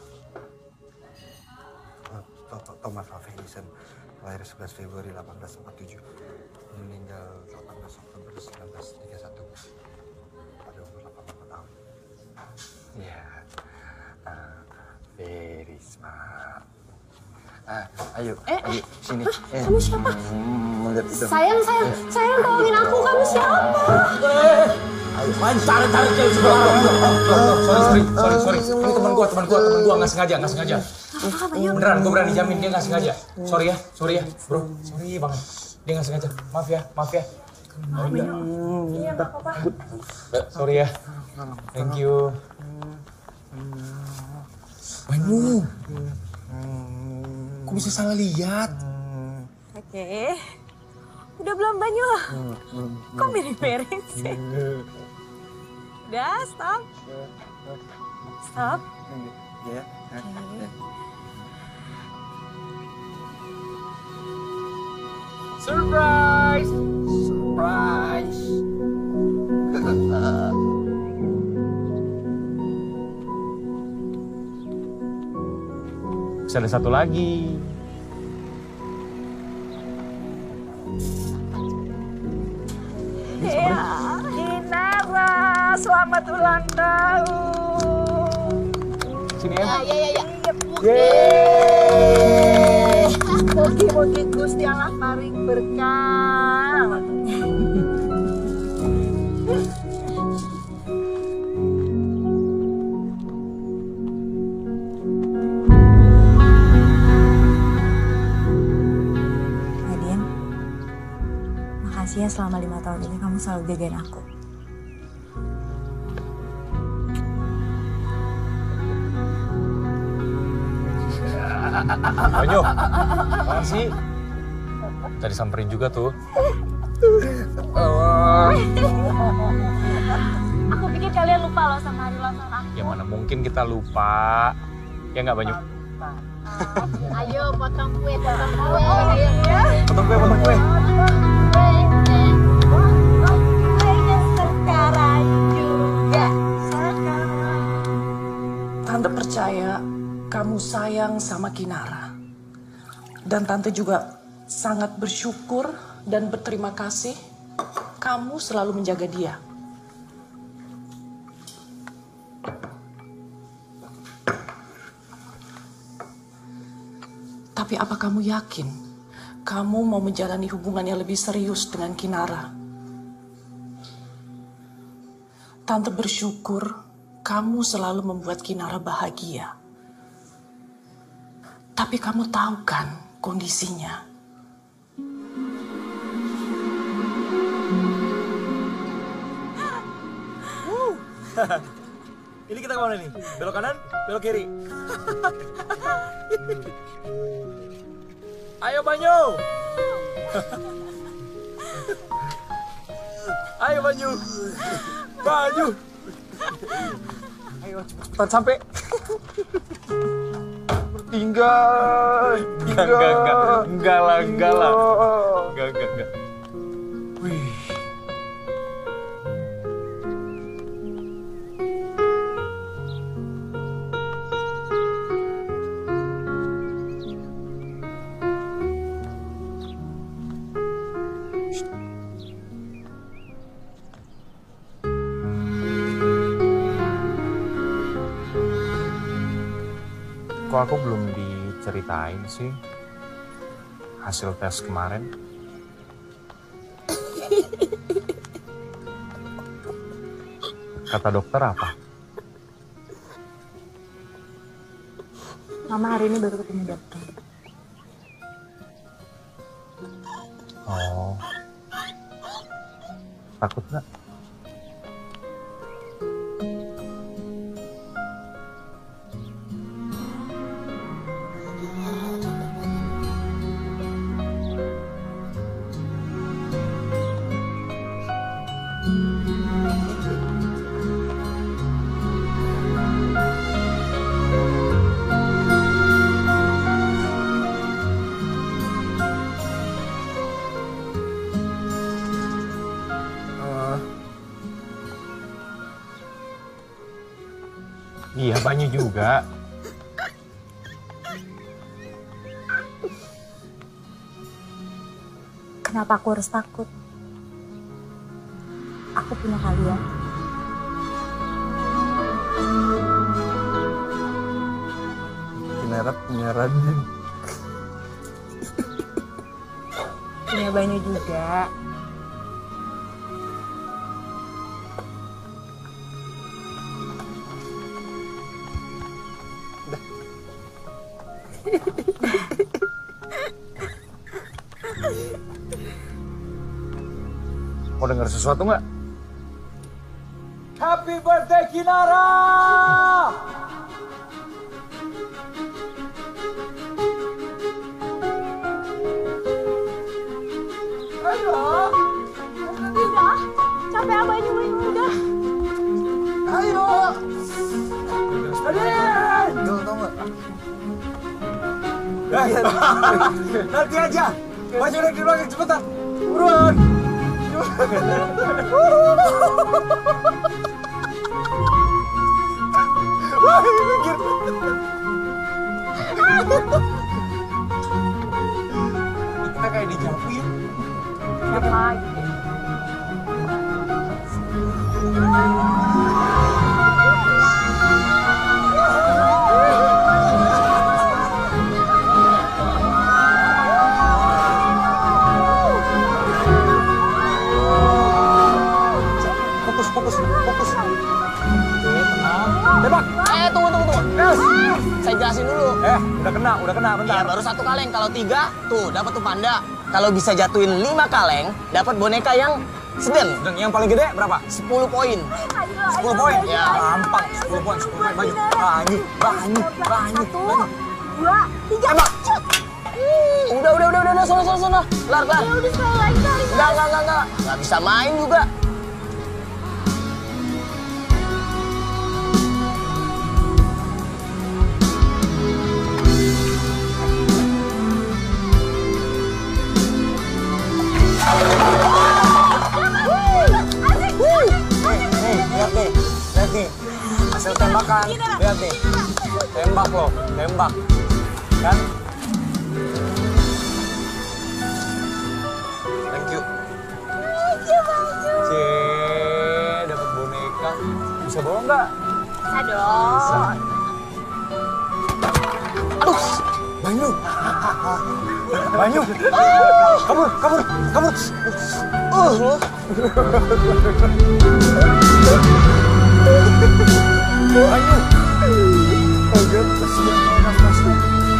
Thomas Alva Edison lahir sebelas Februari seribu delapan ratus empat puluh tujuh, meninggal delapan belas Oktober seribu sembilan ratus tiga puluh satu pada umur delapan puluh empat tahun. Iya, uh, very smart. Ah, ayo, Eh, ayo sini. eh, kamu siapa? Hmm, lihat itu. Sayang, sayang, sayang tolongin aku, kamu siapa? Ayo, main tarik-tarik cewek sebelah. Sorry, sorry, sorry, sorry. Ini teman gua, teman gua, teman gua nggak sengaja, nggak sengaja. Beneran, gua berani jamin dia nggak sengaja. Sorry ya, sorry ya, bro. Sorry banget. Dia nggak sengaja. Maaf ya, maaf ya. Iya, nggak apa-apa. Sorry ya. Thank you. Banyu. Kok bisa salah lihat? Oke. Udah belum Banyu? Kok miring-miring sih? Udah, stop. Stop. Ya. Surprise! Surprise! Bisa ada satu lagi. Ya, Kinara, selamat ulang tahun. Sini ya. Ya, ya, ya. Yeay. Mugi-mugi Gusti Allah paring berkah. Nadine, makasih ya selama lima tahun ini kamu selalu jagain aku. Banyu, apaan sih? Tadi samperin juga tuh. Aku pikir kalian lupa loh sama hari ulang tahun aku. Ya mana mungkin kita lupa. Ya nggak Banyu? Ayo potong kue, potong kue. Potong kue, potong kue. Sekarang juga. Tante percaya kamu sayang sama Kinara. Dan Tante juga sangat bersyukur dan berterima kasih kamu selalu menjaga dia. Tapi apa kamu yakin kamu mau menjalani hubungan yang lebih serius dengan Kinara? Tante bersyukur kamu selalu membuat Kinara bahagia. Tapi kamu tahu kan kondisinya. Ini kita kemana nih? Belok kanan, belok kiri. Ayo Banyu. Ayo Banyu. Banyu. Ayo cepetan sampai. Tinggal, tinggal. Enggak, enggak, enggak. Enggak lah, enggak lah. Enggak, enggak, enggak. Wih. Kok aku belum diceritain sih hasil tes kemarin? Kata dokter apa? Mama hari ini baru ketemu dokter. Oh, takut nggak? Iya, Banyu juga. Kenapa aku harus takut? Aku punya kalian. Kinara punya Radin. Punya Banyu juga. Mau dengar sesuatu nggak? Happy birthday Kinara! Ayo. Udah. Capek apa ini udah. Ayo. Adin. Yo, tau nggak? Nanti aja. Maju naik di belakang cepetan. Buruan. Wah, mikir. Kita kayak dijauhin. Siapa? Fokus, fokus, fokus. Oke, tenang. Tembak. Eh, tunggu, tunggu, tunggu. Yes. Saya jelasin dulu. Eh, udah kena, udah kena, bentar. Iya, baru satu kaleng. Kalau tiga, tuh dapat tuh panda. Kalau bisa jatuhin lima kaleng, dapat boneka yang sedang. Dan yang paling gede berapa? sepuluh poin. sepuluh poin? Ya. Gampang, sepuluh poin, sepuluh poin. Banyu, banyu, banyu, banyu, banyu. Dua, tiga. Tembak. Hmm, udah, udah, udah, udah, udah, sono, sono, sono. Kelar, kelar. Ya udah sekali lagi kali. Enggak, enggak, enggak, enggak. Enggak bisa main juga. Lihat nih, lihat nih. Hasil tembakan, lihat nih. Tembak loh, tembak. Kan? Thank you. Cie, dapat boneka. Bisa bawa nggak? Bisa dong. Aduh, Banyu. Banyu. Kabur, kabur, kabur. Uh, lo. Banyu. Agak kasihan banget pasti.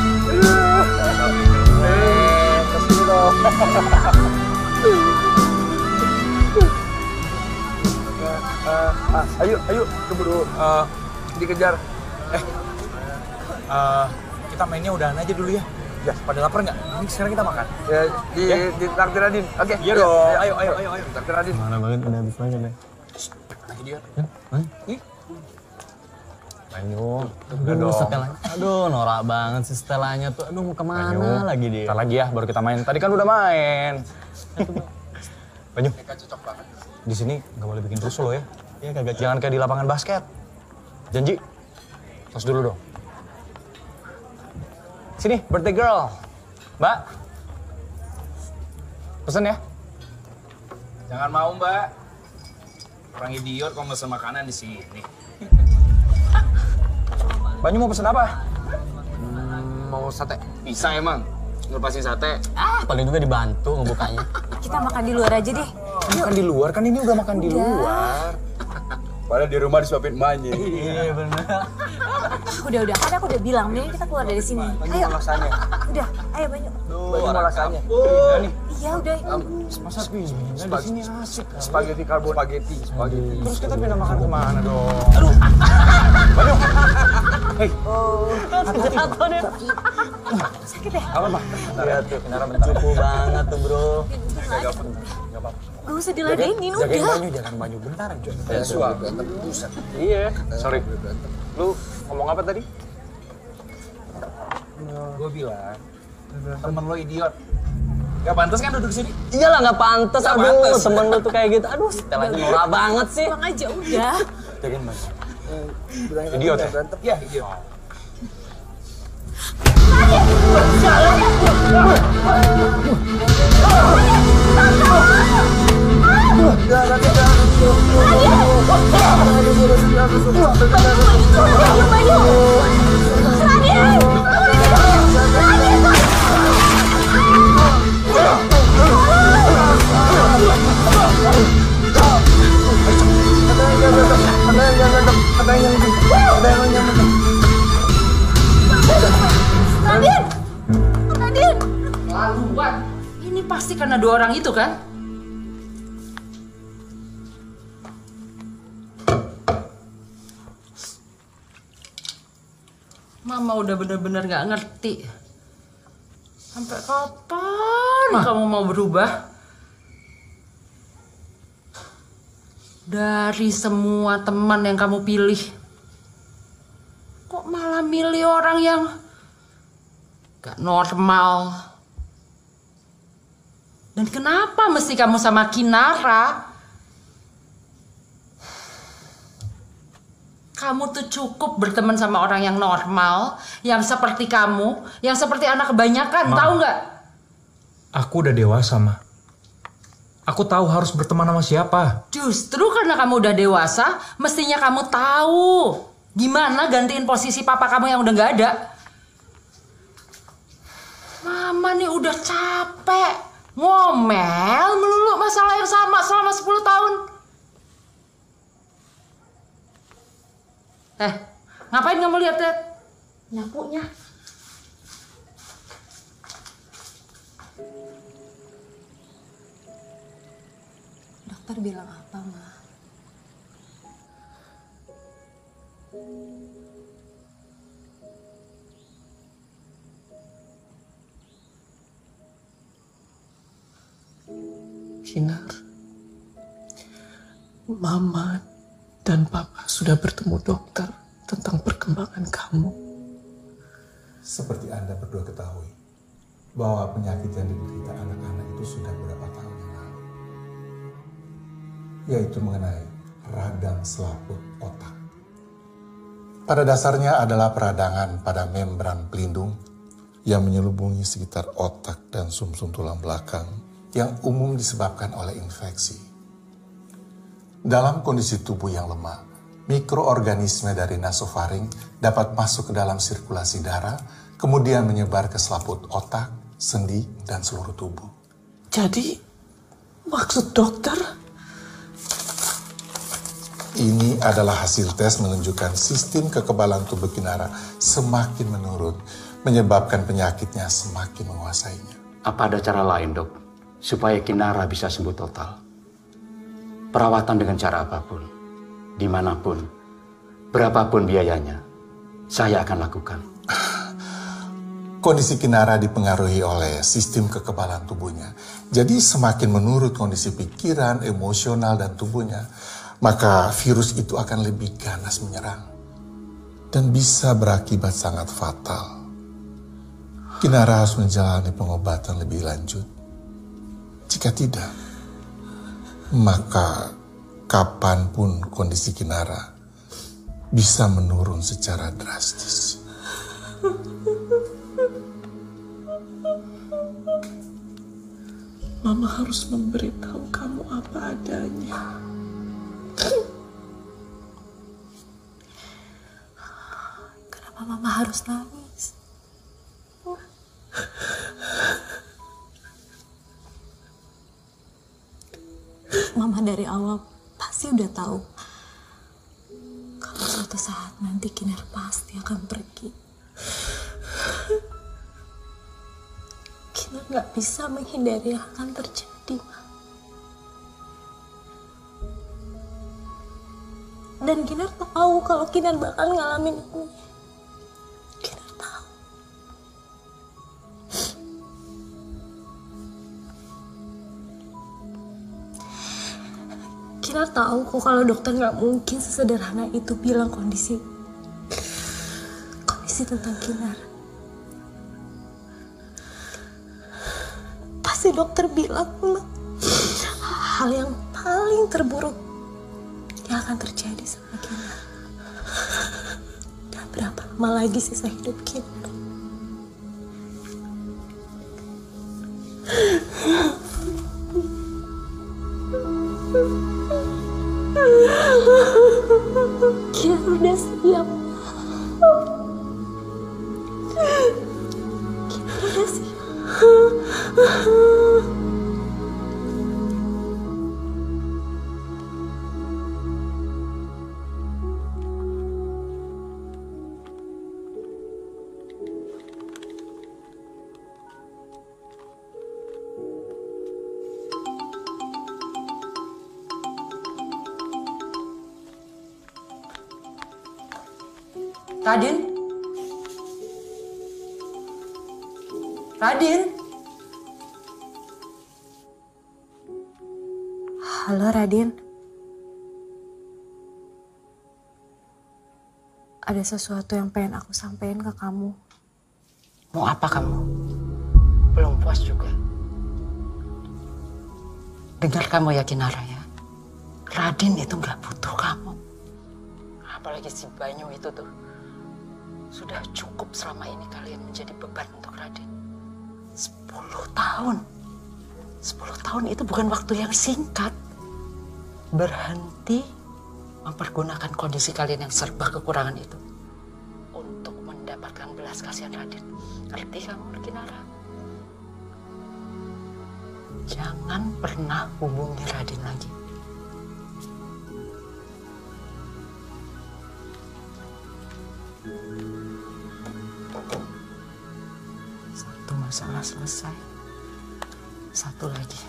Eh, kasih dong. Uh, ayo, ayo, tunggu dulu. Uh, dikejar. Eh, uh, kita mainnya udahan aja dulu ya. Ya, pada lapar nggak? Ini sekarang kita makan. Ya, di Ya? di traktir Adin. Oke. Iya dong. Ayo, ayo, ayo, ayo. Traktir Adin. Mana banget udah habis makan ya? Lagi dia. Ih. Banyu. Udah dong. Setelanya. Aduh, norak banget sih setelanya tuh. Aduh, mau kemana Banyu. lagi dia? Ntar lagi ya, baru kita main. Tadi kan udah main. Banyu. Cocok banget. Di sini nggak boleh bikin rusuh lo ya. Iya kagak. Jangan kayak di lapangan basket. Janji. Tos dulu dong. Sini, birthday girl. Mbak. Pesen ya. Jangan mau, Mbak. Orang idiot kok mesen makanan di sini. Banyu mau pesen apa? Hmm, mau sate. Bisa emang? Ngelupasin sate. Ah, paling juga dibantu ngebukanya. Kita makan di luar aja deh. Makan di luar, kan ini udah makan di Udah. luar. Padahal di rumah disuapin emaknya. Iya, benar. Udah, udah. Kan aku udah bilang, mending kita keluar dari sini. Ayo. Rasanya. Udah, ayo Banyu. Banyu mau rasanya. Nih. Iya, udah. Masa pindah di sini asik. Spaghetti karbon spaghetti, spaghetti. Terus kita pindah makan kemana dong? Aduh. Banyu. Hei. Oh. Jatuh deh. Sakit ya? Apa, Pak? Lihat tuh, Kinara bentar. Cukup banget tuh, Bro. Gak apa-apa. Gak usah diladenin, udah. Jagain Banyu, jangan Banyu bentar aja. Ya, suap, berantem pusat. Iya, sorry. Lu ngomong apa tadi? Gue bilang, temen lo idiot. Gak pantas kan duduk sini? Iyalah nggak pantas, Nggak aduh pantas. temen lu tuh kayak gitu. Aduh, setelahnya norak banget sih. Pulang aja, udah. Jagain Banyu. Idiot ya? Berantem. Ya, idiot. Nadine! Nadine! Laluan. Ini pasti karena dua orang itu kan? Mama udah bener-bener gak ngerti. Sampai kapan Ma. kamu mau berubah? Dari semua teman yang kamu pilih, kok malah milih orang yang gak normal? Dan kenapa mesti kamu sama Kinara? Kamu tuh cukup berteman sama orang yang normal, yang seperti kamu, yang seperti anak kebanyakan, tahu nggak? Aku udah dewasa, Ma. Aku tahu harus berteman sama siapa. Justru karena kamu udah dewasa, mestinya kamu tahu gimana gantiin posisi papa kamu yang udah nggak ada. Mama nih udah capek ngomel melulu masalah yang sama selama sepuluh tahun. Eh, ngapain kamu lihat-lihat? Nyapunya. Dokter bilang apa, Ma? Kinar, Mama dan Papa sudah bertemu dokter tentang perkembangan kamu. Seperti Anda berdua ketahui, bahwa penyakit yang diderita anak-anak itu sudah beberapa tahun yang lalu, yaitu mengenai radang selaput otak. Pada dasarnya adalah peradangan pada membran pelindung yang menyelubungi sekitar otak dan sumsum tulang belakang yang umum disebabkan oleh infeksi. Dalam kondisi tubuh yang lemah, mikroorganisme dari nasofaring dapat masuk ke dalam sirkulasi darah, kemudian menyebar ke selaput otak, sendi, dan seluruh tubuh. Jadi, maksud dokter? Ini adalah hasil tes menunjukkan sistem kekebalan tubuh Kinara semakin menurun, menyebabkan penyakitnya semakin menguasainya. Apa ada cara lain, Dok, supaya Kinara bisa sembuh total? Perawatan dengan cara apapun, dimanapun, berapapun biayanya, saya akan lakukan. Kondisi Kinara dipengaruhi oleh sistem kekebalan tubuhnya. Jadi semakin menurut kondisi pikiran, emosional, dan tubuhnya, maka virus itu akan lebih ganas menyerang dan bisa berakibat sangat fatal. Kinara harus menjalani pengobatan lebih lanjut. Jika tidak, maka kapanpun kondisi Kinara bisa menurun secara drastis. Mama harus memberitahu kamu apa adanya. Kenapa Mama harus nangis? Mama dari awal pasti udah tahu kalau suatu saat nanti Kinar pasti akan pergi. Kinar nggak bisa menghindari yang akan terjadi. Dan Kinar tahu kalau Kinar bakal ngalamin ini. Kinar tahu. Kinar tahu kok kalau dokter nggak mungkin sesederhana itu bilang kondisi kondisi tentang Kinar. Pasti dokter bilang hal yang paling terburuk yang akan terjadi sama Kinar. lama lagi sisa hidup kita. Kinar udah siap. Kinar udah siap. Raden? Raden? Halo Raden. Ada sesuatu yang pengen aku sampaikan ke kamu. Mau apa kamu? Belum puas juga. Dengar kamu ya Kinara ya. Raden itu nggak butuh kamu. Apalagi si Banyu itu tuh. Sudah cukup selama ini kalian menjadi beban untuk Raden. Sepuluh tahun. Sepuluh tahun itu bukan waktu yang singkat. Berhenti mempergunakan kondisi kalian yang serba kekurangan itu untuk mendapatkan belas kasihan Raden. Ngerti kamu, Kinara? Jangan pernah hubungi Raden lagi. Satu masalah selesai. Satu lagi.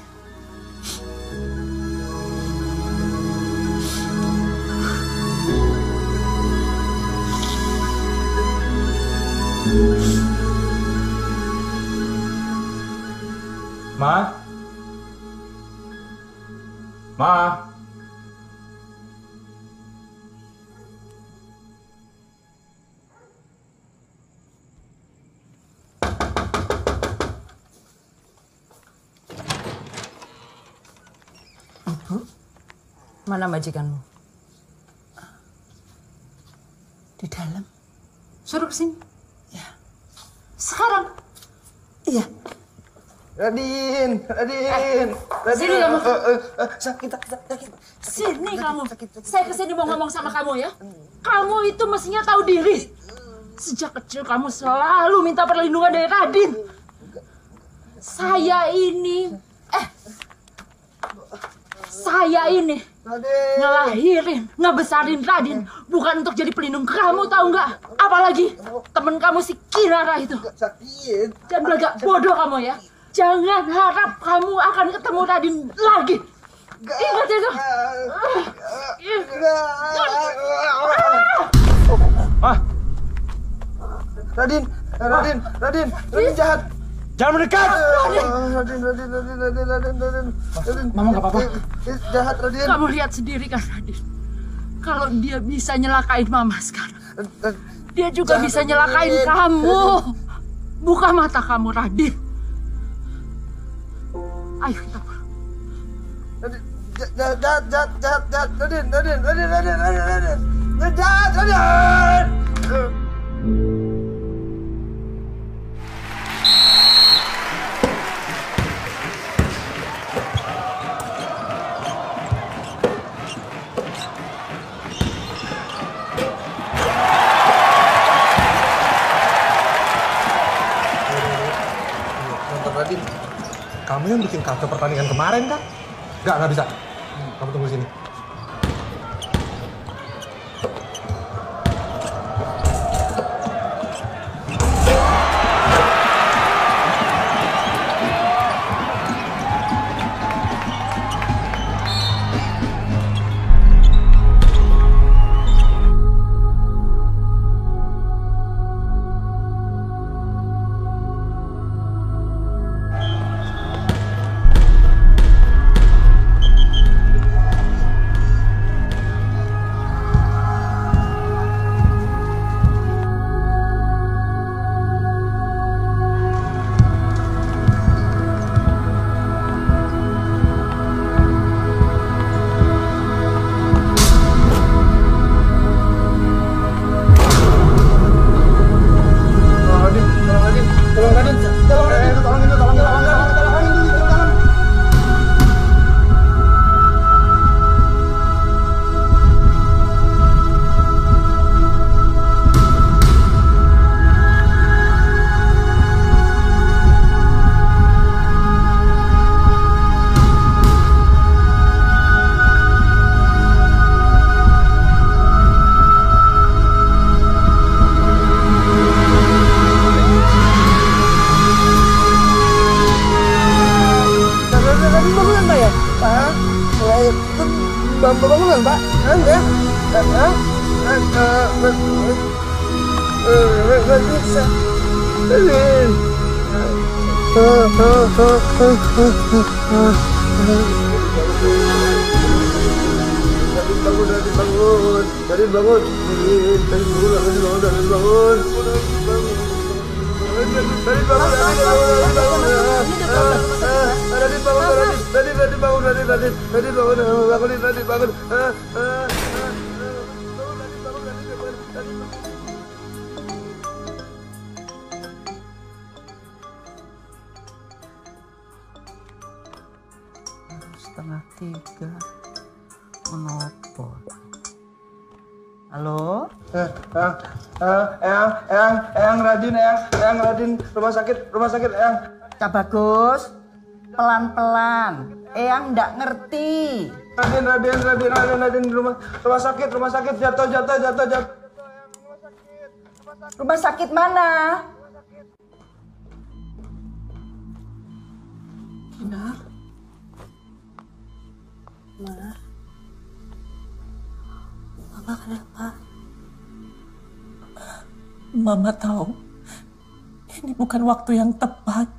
Ma? Ma? Ibu, mana majikanmu? Di dalam. Suruh kesini. Ya. Sekarang. Iya. Radin, Radin, Radin. Sini kamu. Uh, uh, uh, sakit, sakit, sakit. Sini kamu. Saya kesini mau ngomong sama kamu ya. Kamu itu mestinya tahu diri. Sejak kecil kamu selalu minta perlindungan dari Radin. Saya ini, eh, saya ini ngelahirin, ngebesarin Radin bukan untuk jadi pelindung kamu, tahu nggak? Apalagi temen kamu si Kinara itu. Jangan beragak bodoh kamu ya. Jangan harap kamu akan ketemu Radin lagi. Ingat itu. Ah, Radin, Radin, Radin, Radin jahat. Jangan mendekat. Radin, Radin, Radin, Radin, Radin, Radin, Radin, Radin. Mama nggak apa-apa. Jahat Radin. Kamu lihat sendiri kan Radin. Kalau dia bisa nyelakain Mama sekarang, dia juga Jahat, bisa nyelakain Radin. kamu. Buka mata kamu Radin. Ayo kita pulang. Radin, jahat, jahat, jahat, jahat, jahat, Radin, Radin, Radin, Radin, Radin, Radin. Jahat, Radin. Radin, kamu yang bikin kacau pertandingan kemarin kan? Nggak, nggak bisa. Kamu tunggu sini. Ayo, bangun Pak. Anda, nggak bisa. Radin. Bangun, Radin bangun, Radin bangun, Radin bangun, Radin bangun, Radin bangun, Radin bangun, Radin bangun, Radin, Radin bangun, Radin, Radin, Radin bangun, bangunin, Radin bangun, setengah tiga. Menopo. Halo? Eh, Eyang, Eyang, Eyang, Eyang, Radin, Eyang, Eyang, Radin, rumah sakit, rumah sakit, Eyang. Kak Bagus, pelan-pelan. Eyang nggak ngerti. Radin, Radin, Radin, Radin, Radin, rumah, rumah sakit, rumah sakit, jatuh, jatuh, jatuh, jatuh. Rumah sakit mana? Kinar. Ma. Mama kenapa? Mama tahu ini bukan waktu yang tepat.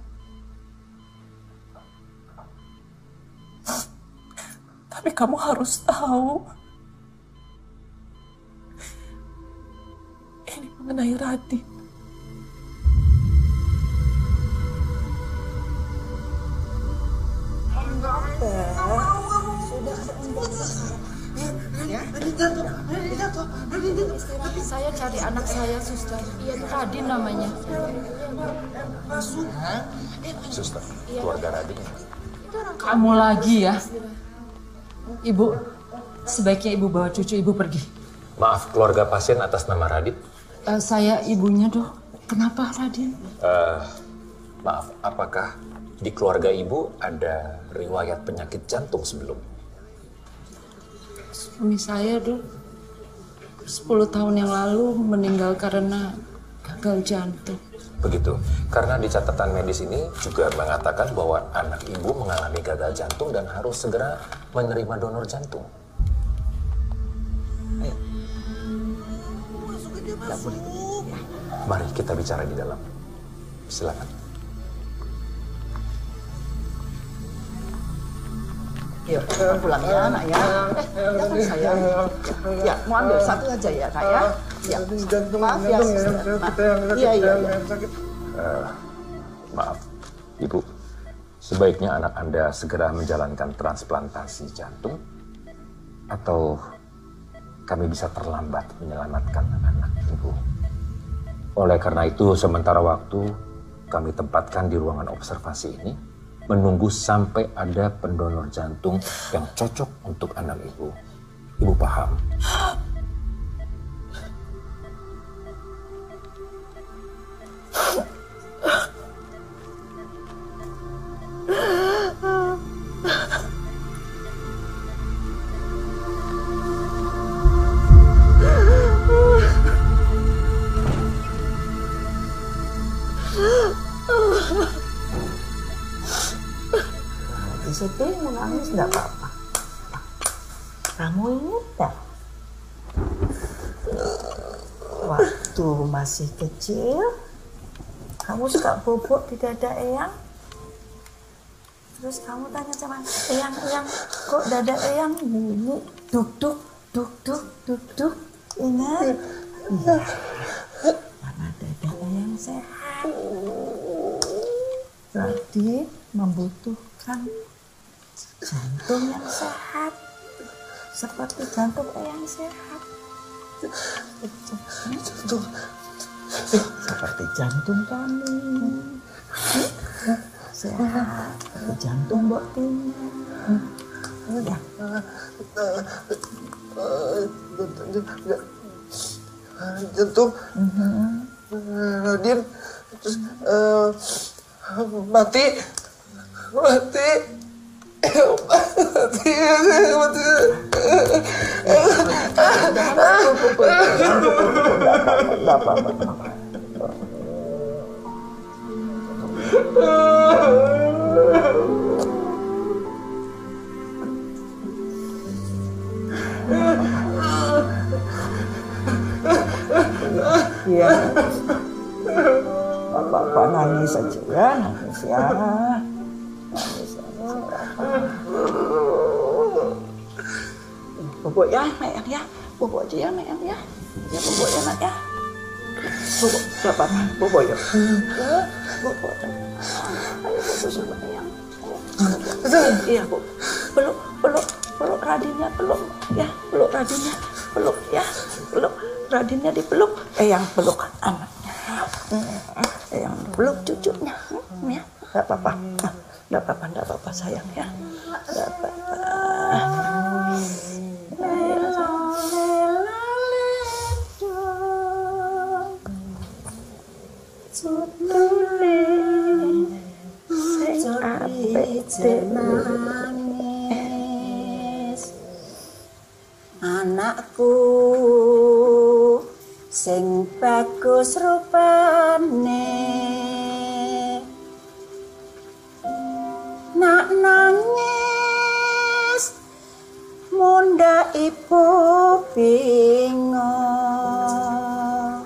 Tapi kamu harus tahu ini mengenai Radin. Saya cari anak saya, suster. Iya, Radin namanya. Suster, keluarga Radin. Kamu lagi ya? Ibu, sebaiknya ibu bawa cucu ibu pergi. Maaf, keluarga pasien atas nama Radin. Uh, saya ibunya, Dok. Kenapa Radin? Uh, maaf, apakah di keluarga ibu ada riwayat penyakit jantung sebelumnya? Suami saya, Dok, sepuluh tahun yang lalu meninggal karena gagal jantung. Begitu, karena di catatan medis ini juga mengatakan bahwa anak ibu mengalami gagal jantung dan harus segera menerima donor jantung. Ayo. Tidak boleh. Mari kita bicara di dalam. Silakan. Yuk, pulang ya anak ya. Eh, jangan sayang. Ya, mau ambil satu aja ya kak ya. Ya, maaf ya suster. Iya, iya, iya. Uh, maaf, Ibu. Sebaiknya anak Anda segera menjalankan transplantasi jantung atau kami bisa terlambat menyelamatkan anak Ibu. Oleh karena itu, sementara waktu kami tempatkan di ruangan observasi ini menunggu sampai ada pendonor jantung yang cocok untuk anak Ibu. Ibu paham? Sedih, mau nangis nggak apa-apa. Kamu ingat nggak? Waktu masih kecil, kamu suka bobok di dada Eyang. Terus kamu tanya sama Eyang, Eyang, kok dada Eyang bunyi? Duk duk, duk duk, duk duk. Ingat? Iya. Karena dada Eyang sehat. Jadi membutuhkan jantung yang sehat, seperti jantung Eyang sehat. Jantung seperti jantung kami sehat, seperti jantung Mbok Tina. Ya. Jantung Radin terus uh, mati mati mati mati Iya. Bapak nangis aja ya, nangis ya. Nangis ya. Bobok ya, Mayang ya. Bobok aja ya, Mayang ya. Ya bobok ya, Nak ya. Bobok, siapa? Bobok ya. Ya, bobok. Ayo bobok sama Mayang. Iya, Bu. Peluk, peluk, peluk Radinnya, peluk. Ya, peluk Radinnya. Peluk ya. Peluk. Radinnya dipeluk. Eh, yang peluk anaknya. Eh, yang peluk cucunya. Ya, enggak apa-apa. Enggak apa-apa, enggak apa-apa sayang ya. Enggak apa-apa. Nangis anakku sing bagus rupane, nak nangis munda ibu bingung.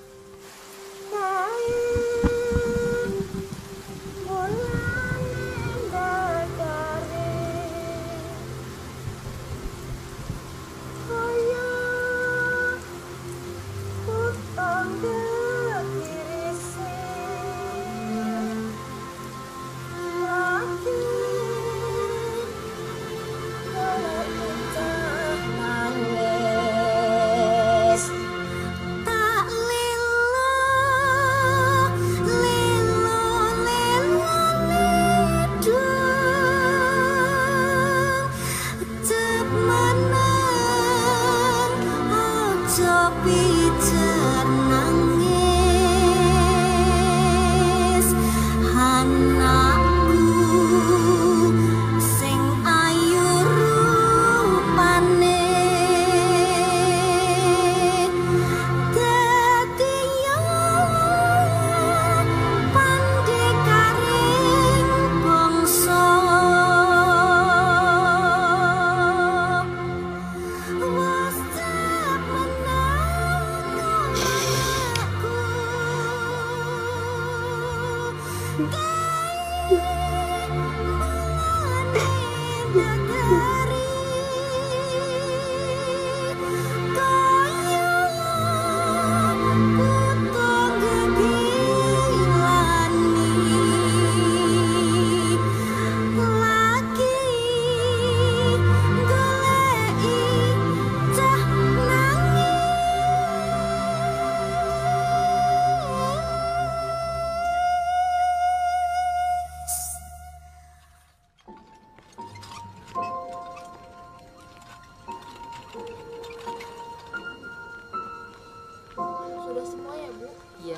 Sudah semua ya, Bu? Iya.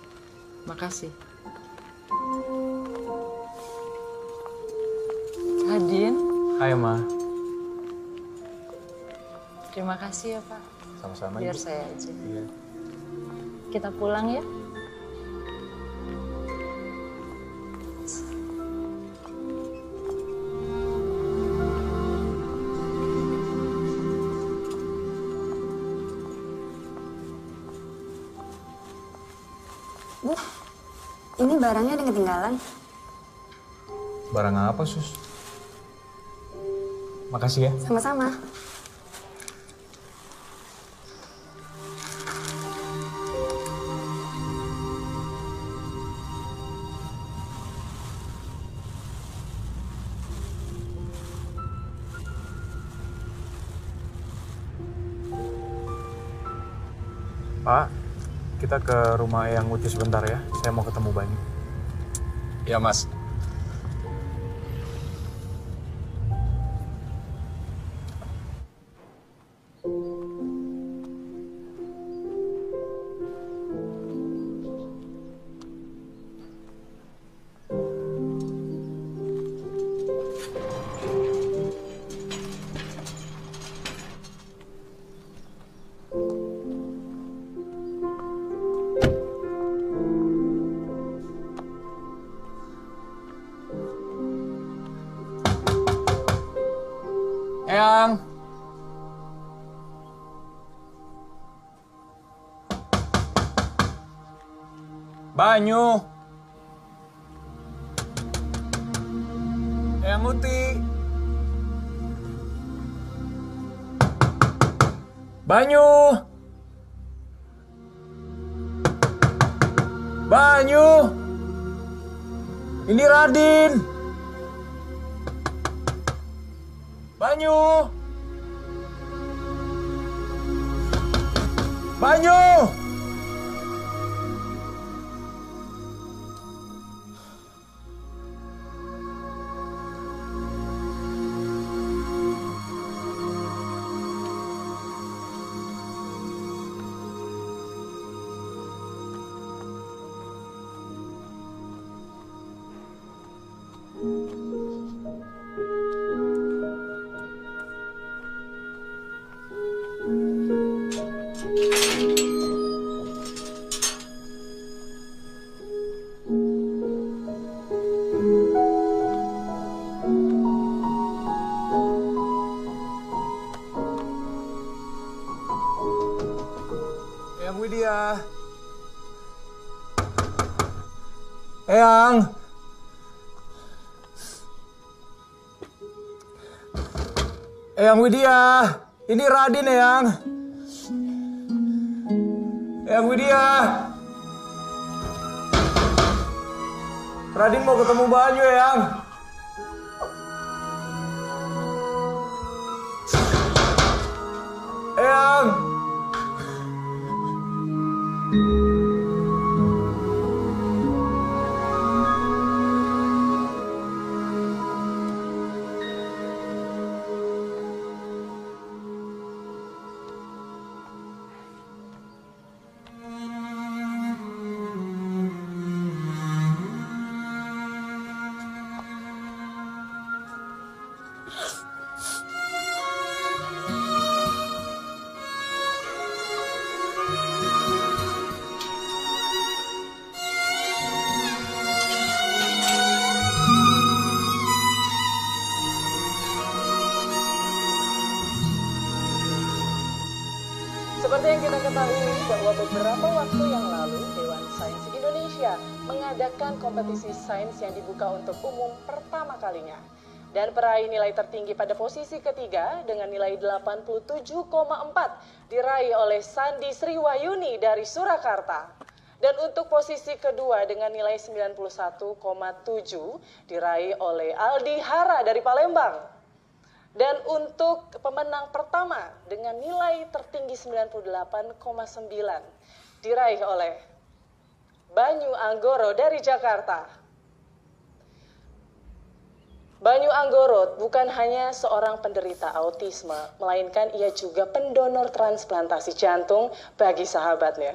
Makasih. Radin. Hai, Ma. Terima kasih ya, Pak. Sama-sama. Biar Ibu. saya aja. Iya. Kita pulang ya. Bu, ini barangnya ada yang ketinggalan. Barang apa, Sus? Makasih ya. Sama-sama. Pak, kita ke rumah Eyang Uci sebentar ya. Saya mau ketemu Banyu. Ya, Mas. Eyang. Banyu. Eyang Uti. Banyu. Banyu. Ini Radin. Banyu. Banyu. Eyang Widya. Eyang. Eyang Widya. Ini Radin, Eyang. Eyang Widya. Radin mau ketemu Banyu, Eyang. Eyang. Seperti yang kita ketahui bahwa beberapa waktu yang lalu Dewan Sains Indonesia mengadakan kompetisi sains yang dibuka untuk umum pertama kalinya. Dan peraih nilai tertinggi pada posisi ketiga dengan nilai delapan puluh tujuh koma empat diraih oleh Sandi Sriwayuni dari Surakarta. Dan untuk posisi kedua dengan nilai sembilan puluh satu koma tujuh diraih oleh Aldi Hara dari Palembang. Dan untuk pemenang pertama dengan nilai tertinggi sembilan puluh delapan koma sembilan diraih oleh Banyu Anggoro dari Jakarta. Banyu Anggoro bukan hanya seorang penderita autisme, melainkan ia juga pendonor transplantasi jantung bagi sahabatnya.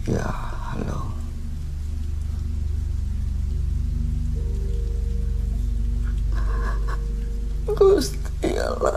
Ya, halo. Gusti Allah.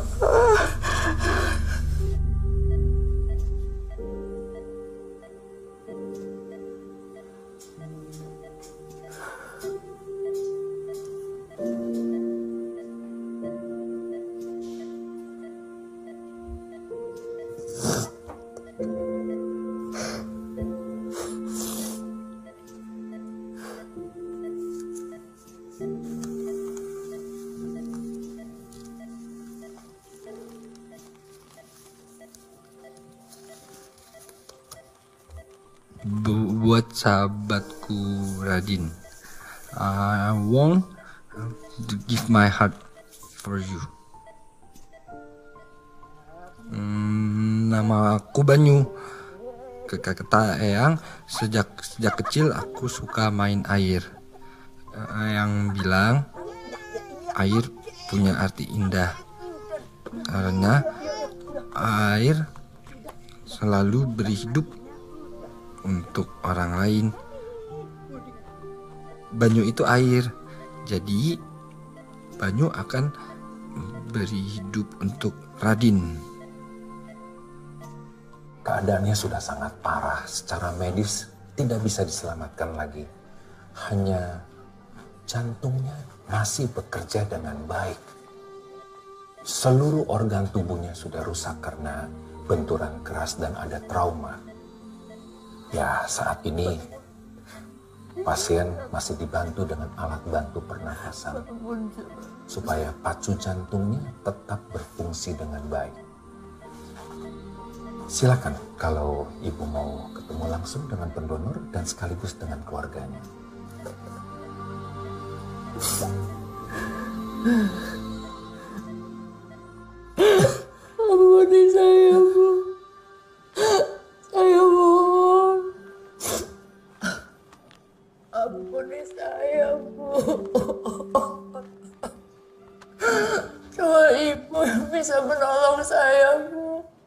Buat sahabatku Radin, I want to give my heart for you. Hmm, nama aku Banyu. Kata Eyang, sejak sejak kecil aku suka main air. Eyang bilang air punya arti indah karena air selalu beri hidup untuk orang lain. Banyu itu air, jadi Banyu akan beri hidup untuk Radin. Keadaannya sudah sangat parah, secara medis tidak bisa diselamatkan lagi. Hanya jantungnya masih bekerja dengan baik. Seluruh organ tubuhnya sudah rusak karena benturan keras dan ada trauma. Ya, saat ini pasien masih dibantu dengan alat bantu pernafasan supaya pacu jantungnya tetap berfungsi dengan baik. Silakan kalau ibu mau ketemu langsung dengan pendonor dan sekaligus dengan keluarganya. Ampuni saya, Bu. Saya mohon. Ampuni saya, Bu. Cuma ibu yang bisa menolong saya, Bu.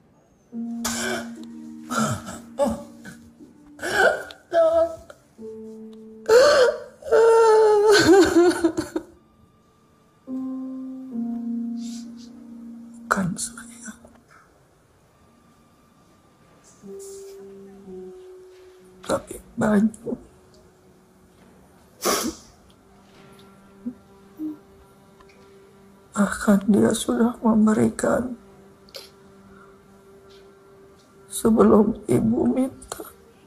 Bukan saya. Tapi Banyu. Bahkan dia sudah memberikan sebelum ibu minta.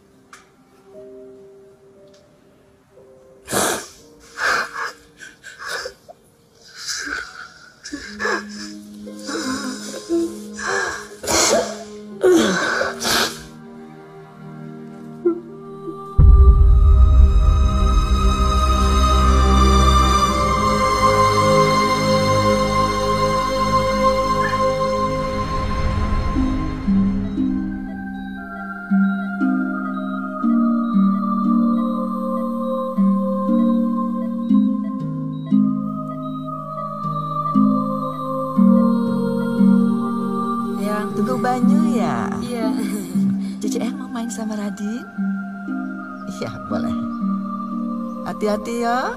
Tunggu Banyu ya? Iya. Cici Eyang mau main sama Radin? Iya, boleh. Hati-hati ya.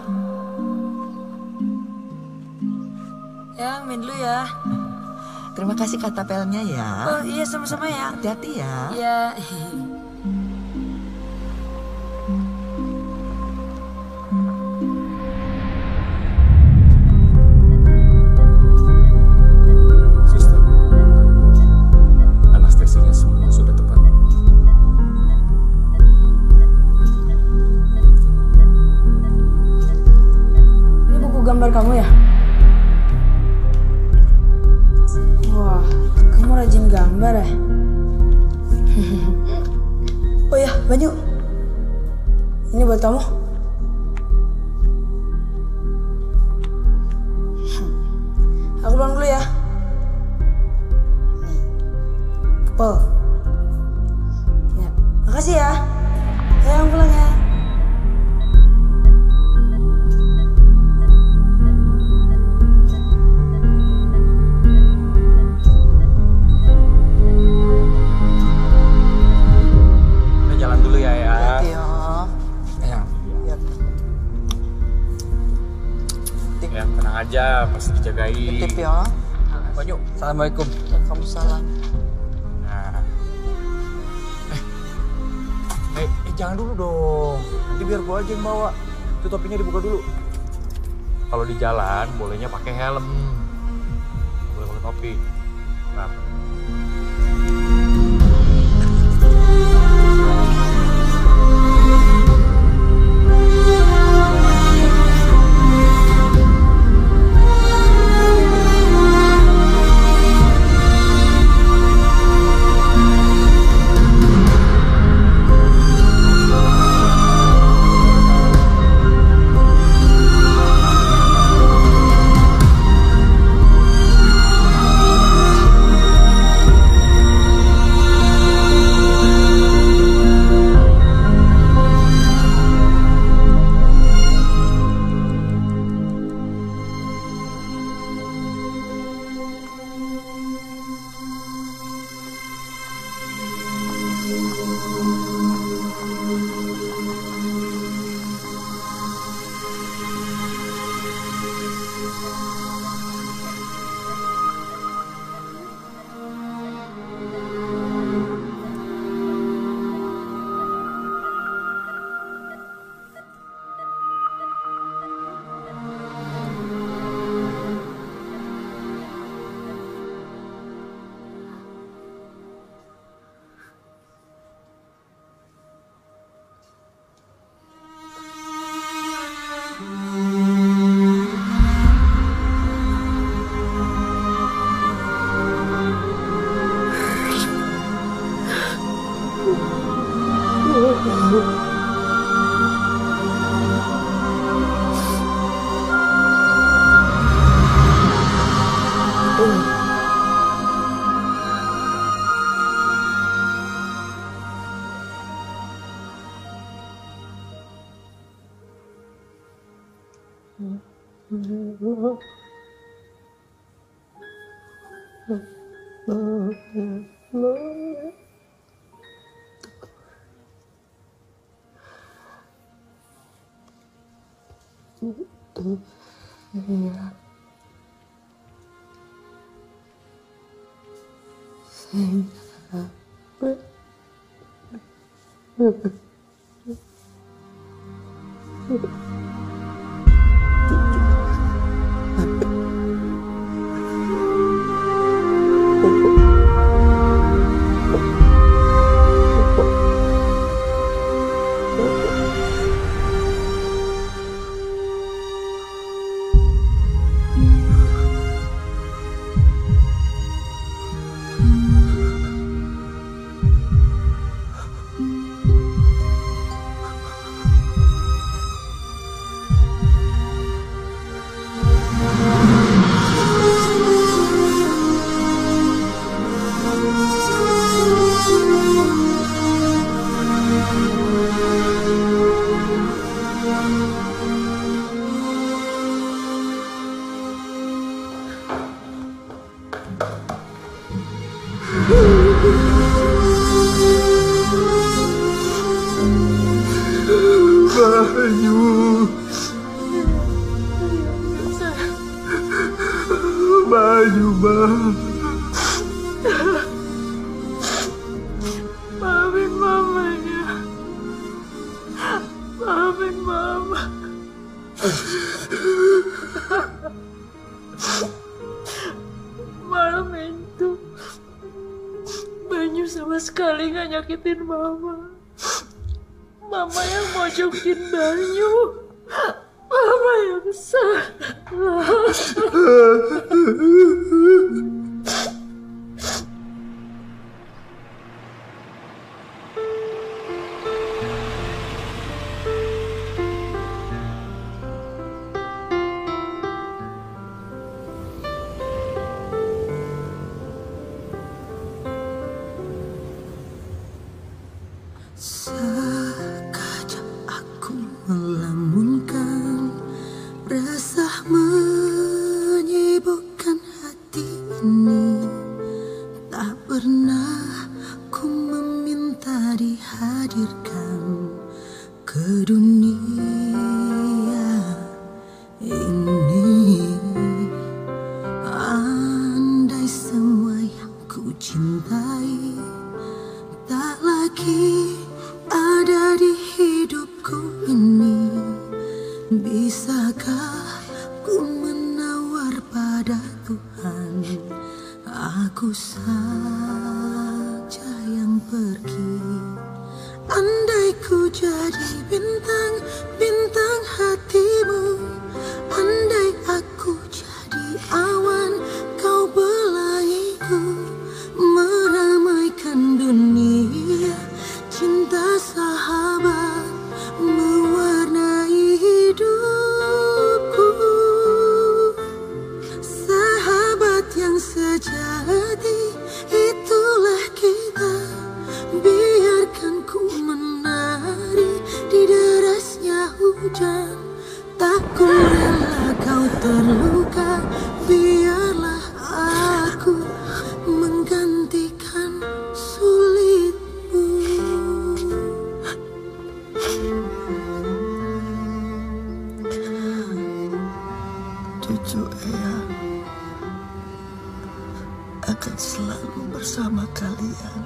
Eyang, main dulu ya. Terima kasih katapelnya ya. Oh iya, sama-sama ya. Hati-hati ya. Iya. Gambar kamu ya? Wah, kamu rajin gambar ya? Oh ya, Banyu. Ini buat kamu. Aku pulang dulu ya. Kepel. Ya, makasih ya. Ayo pulang ya. Jalan dulu ya, ya. jagain. Titip ya. Banyu. Assalamualaikum. Waalaikumsalam. Nah. Eh. Eh, eh, jangan dulu dong. Nanti biar gua aja yang bawa. Itu topinya dibuka dulu. Kalau di jalan bolehnya pakai helm. Boleh pakai topi. Nah. Banyu. Banyu, Bang. Maafin mama ya. Maafin mama. Malam itu Banyu sama sekali gak nyakitin mama. Mama yang mojokin Banyu. Mama yang salah. Sekejap aku melamunkan, resah menyibukkan hati ini. Tak pernah ku meminta dihadirkan ke dunia ini. cintai tak lagi ada di hidupku ini. Bisakah ku menawar pada Tuhan, aku saja yang pergi. Andai ku jadi bintang, bintang hatimu. Andai aku jadi awan, kau pelangiku, meramaikan dunia. Cinta sahabat mewarnai hidupku. Sahabat yang sejati, itulah kita. Biarkan ku menari di derasnya hujan. Tak ku rela kau terluka, biarlah aku menggantikan sulitmu. Cucu Eyang akan selalu bersama kalian.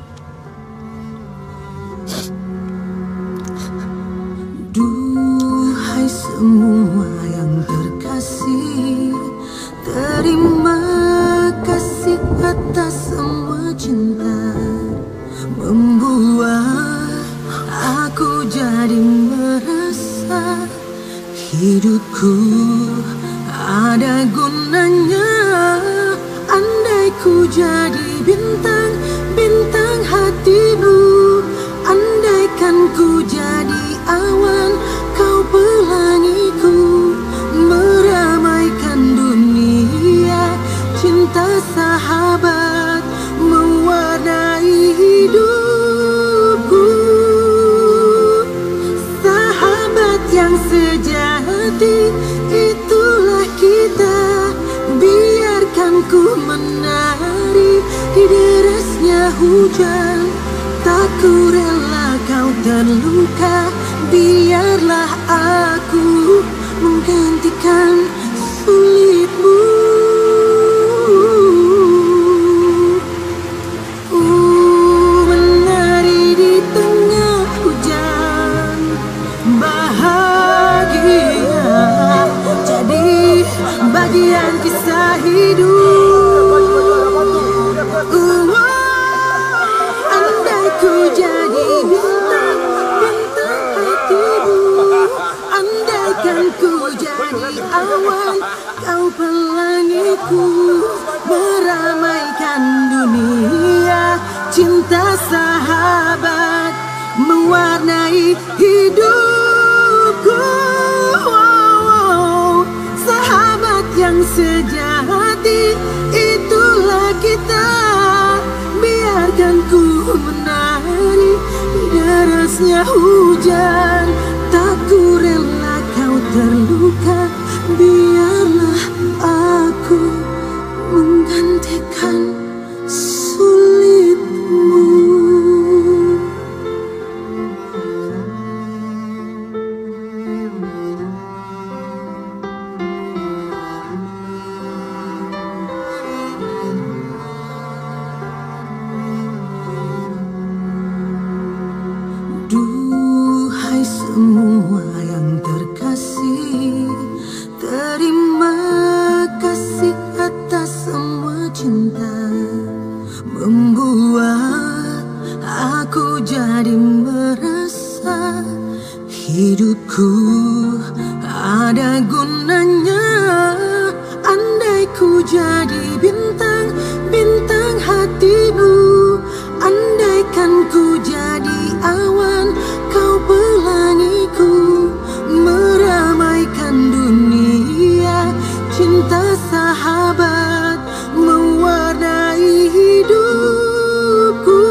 Duhai semua yang terkasih, terima kasih atas semua cinta. Membuat aku jadi merasa hidupku ada gunanya. Andai ku jadi bintang, bintang hatimu. Andaikan ku jadi awan, kau pelangiku, meramaikan dunia. Cinta sahabat mewarnai hidupku. Sahabat yang sejati, itulah kita. Biarkan ku menari di derasnya hujan. Tak ku rela kau terluka, biarlah aku menggantikan sulitmu. Ku menari di tengah hujan, bahagia jadi bagian kisah hidup. Ku jadi bintang, bintang hatimu. Andaikan ku jadi awan, kau pelangiku, meramaikan dunia. Cinta sahabat mewarnai hidupku. Oh, sahabat yang sejati, itulah kita. Biarkan ku menari di derasnya hujan. Tak ku rela kau terluka, biarlah aku menggantikan sulitmu. Duhai semua yang terkasih, terima kasih atas semua cinta. Membuat aku jadi merasa hidupku ada gunanya. Andai ku jadi bintang, bintang hatimu. Andaikan ku jadi awan, kau pelangiku, meramaikan dunia. Cinta sahabat mewarnai hidupku.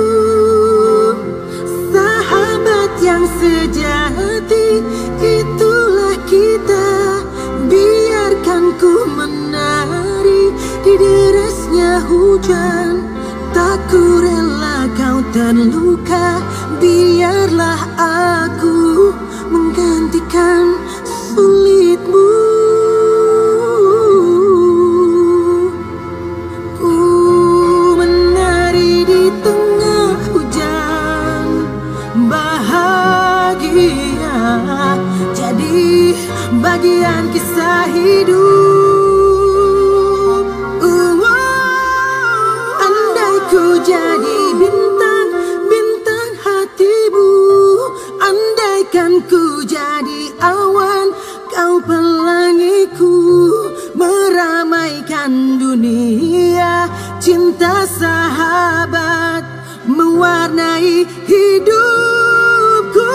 Sahabat yang sejati, itulah kita. Biarkan ku menari di derasnya hujan. Tak ku rela kau terluka, biarlah aku menggantikan sulitmu. Ku menari di bintang, bintang hatimu. Andaikan ku jadi awan, kau pelangiku, meramaikan dunia. Cinta sahabat mewarnai hidupku.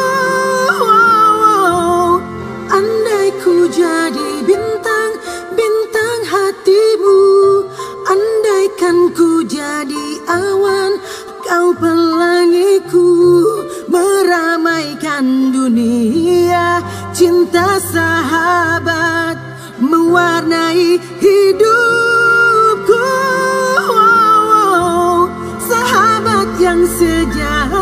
Andai ku jadi bintang, bintang hatimu. Andaikan ku jadi awan, kau pelangiku, meramaikan dunia. Cinta sahabat mewarnai hidupku. Sahabat yang sejati,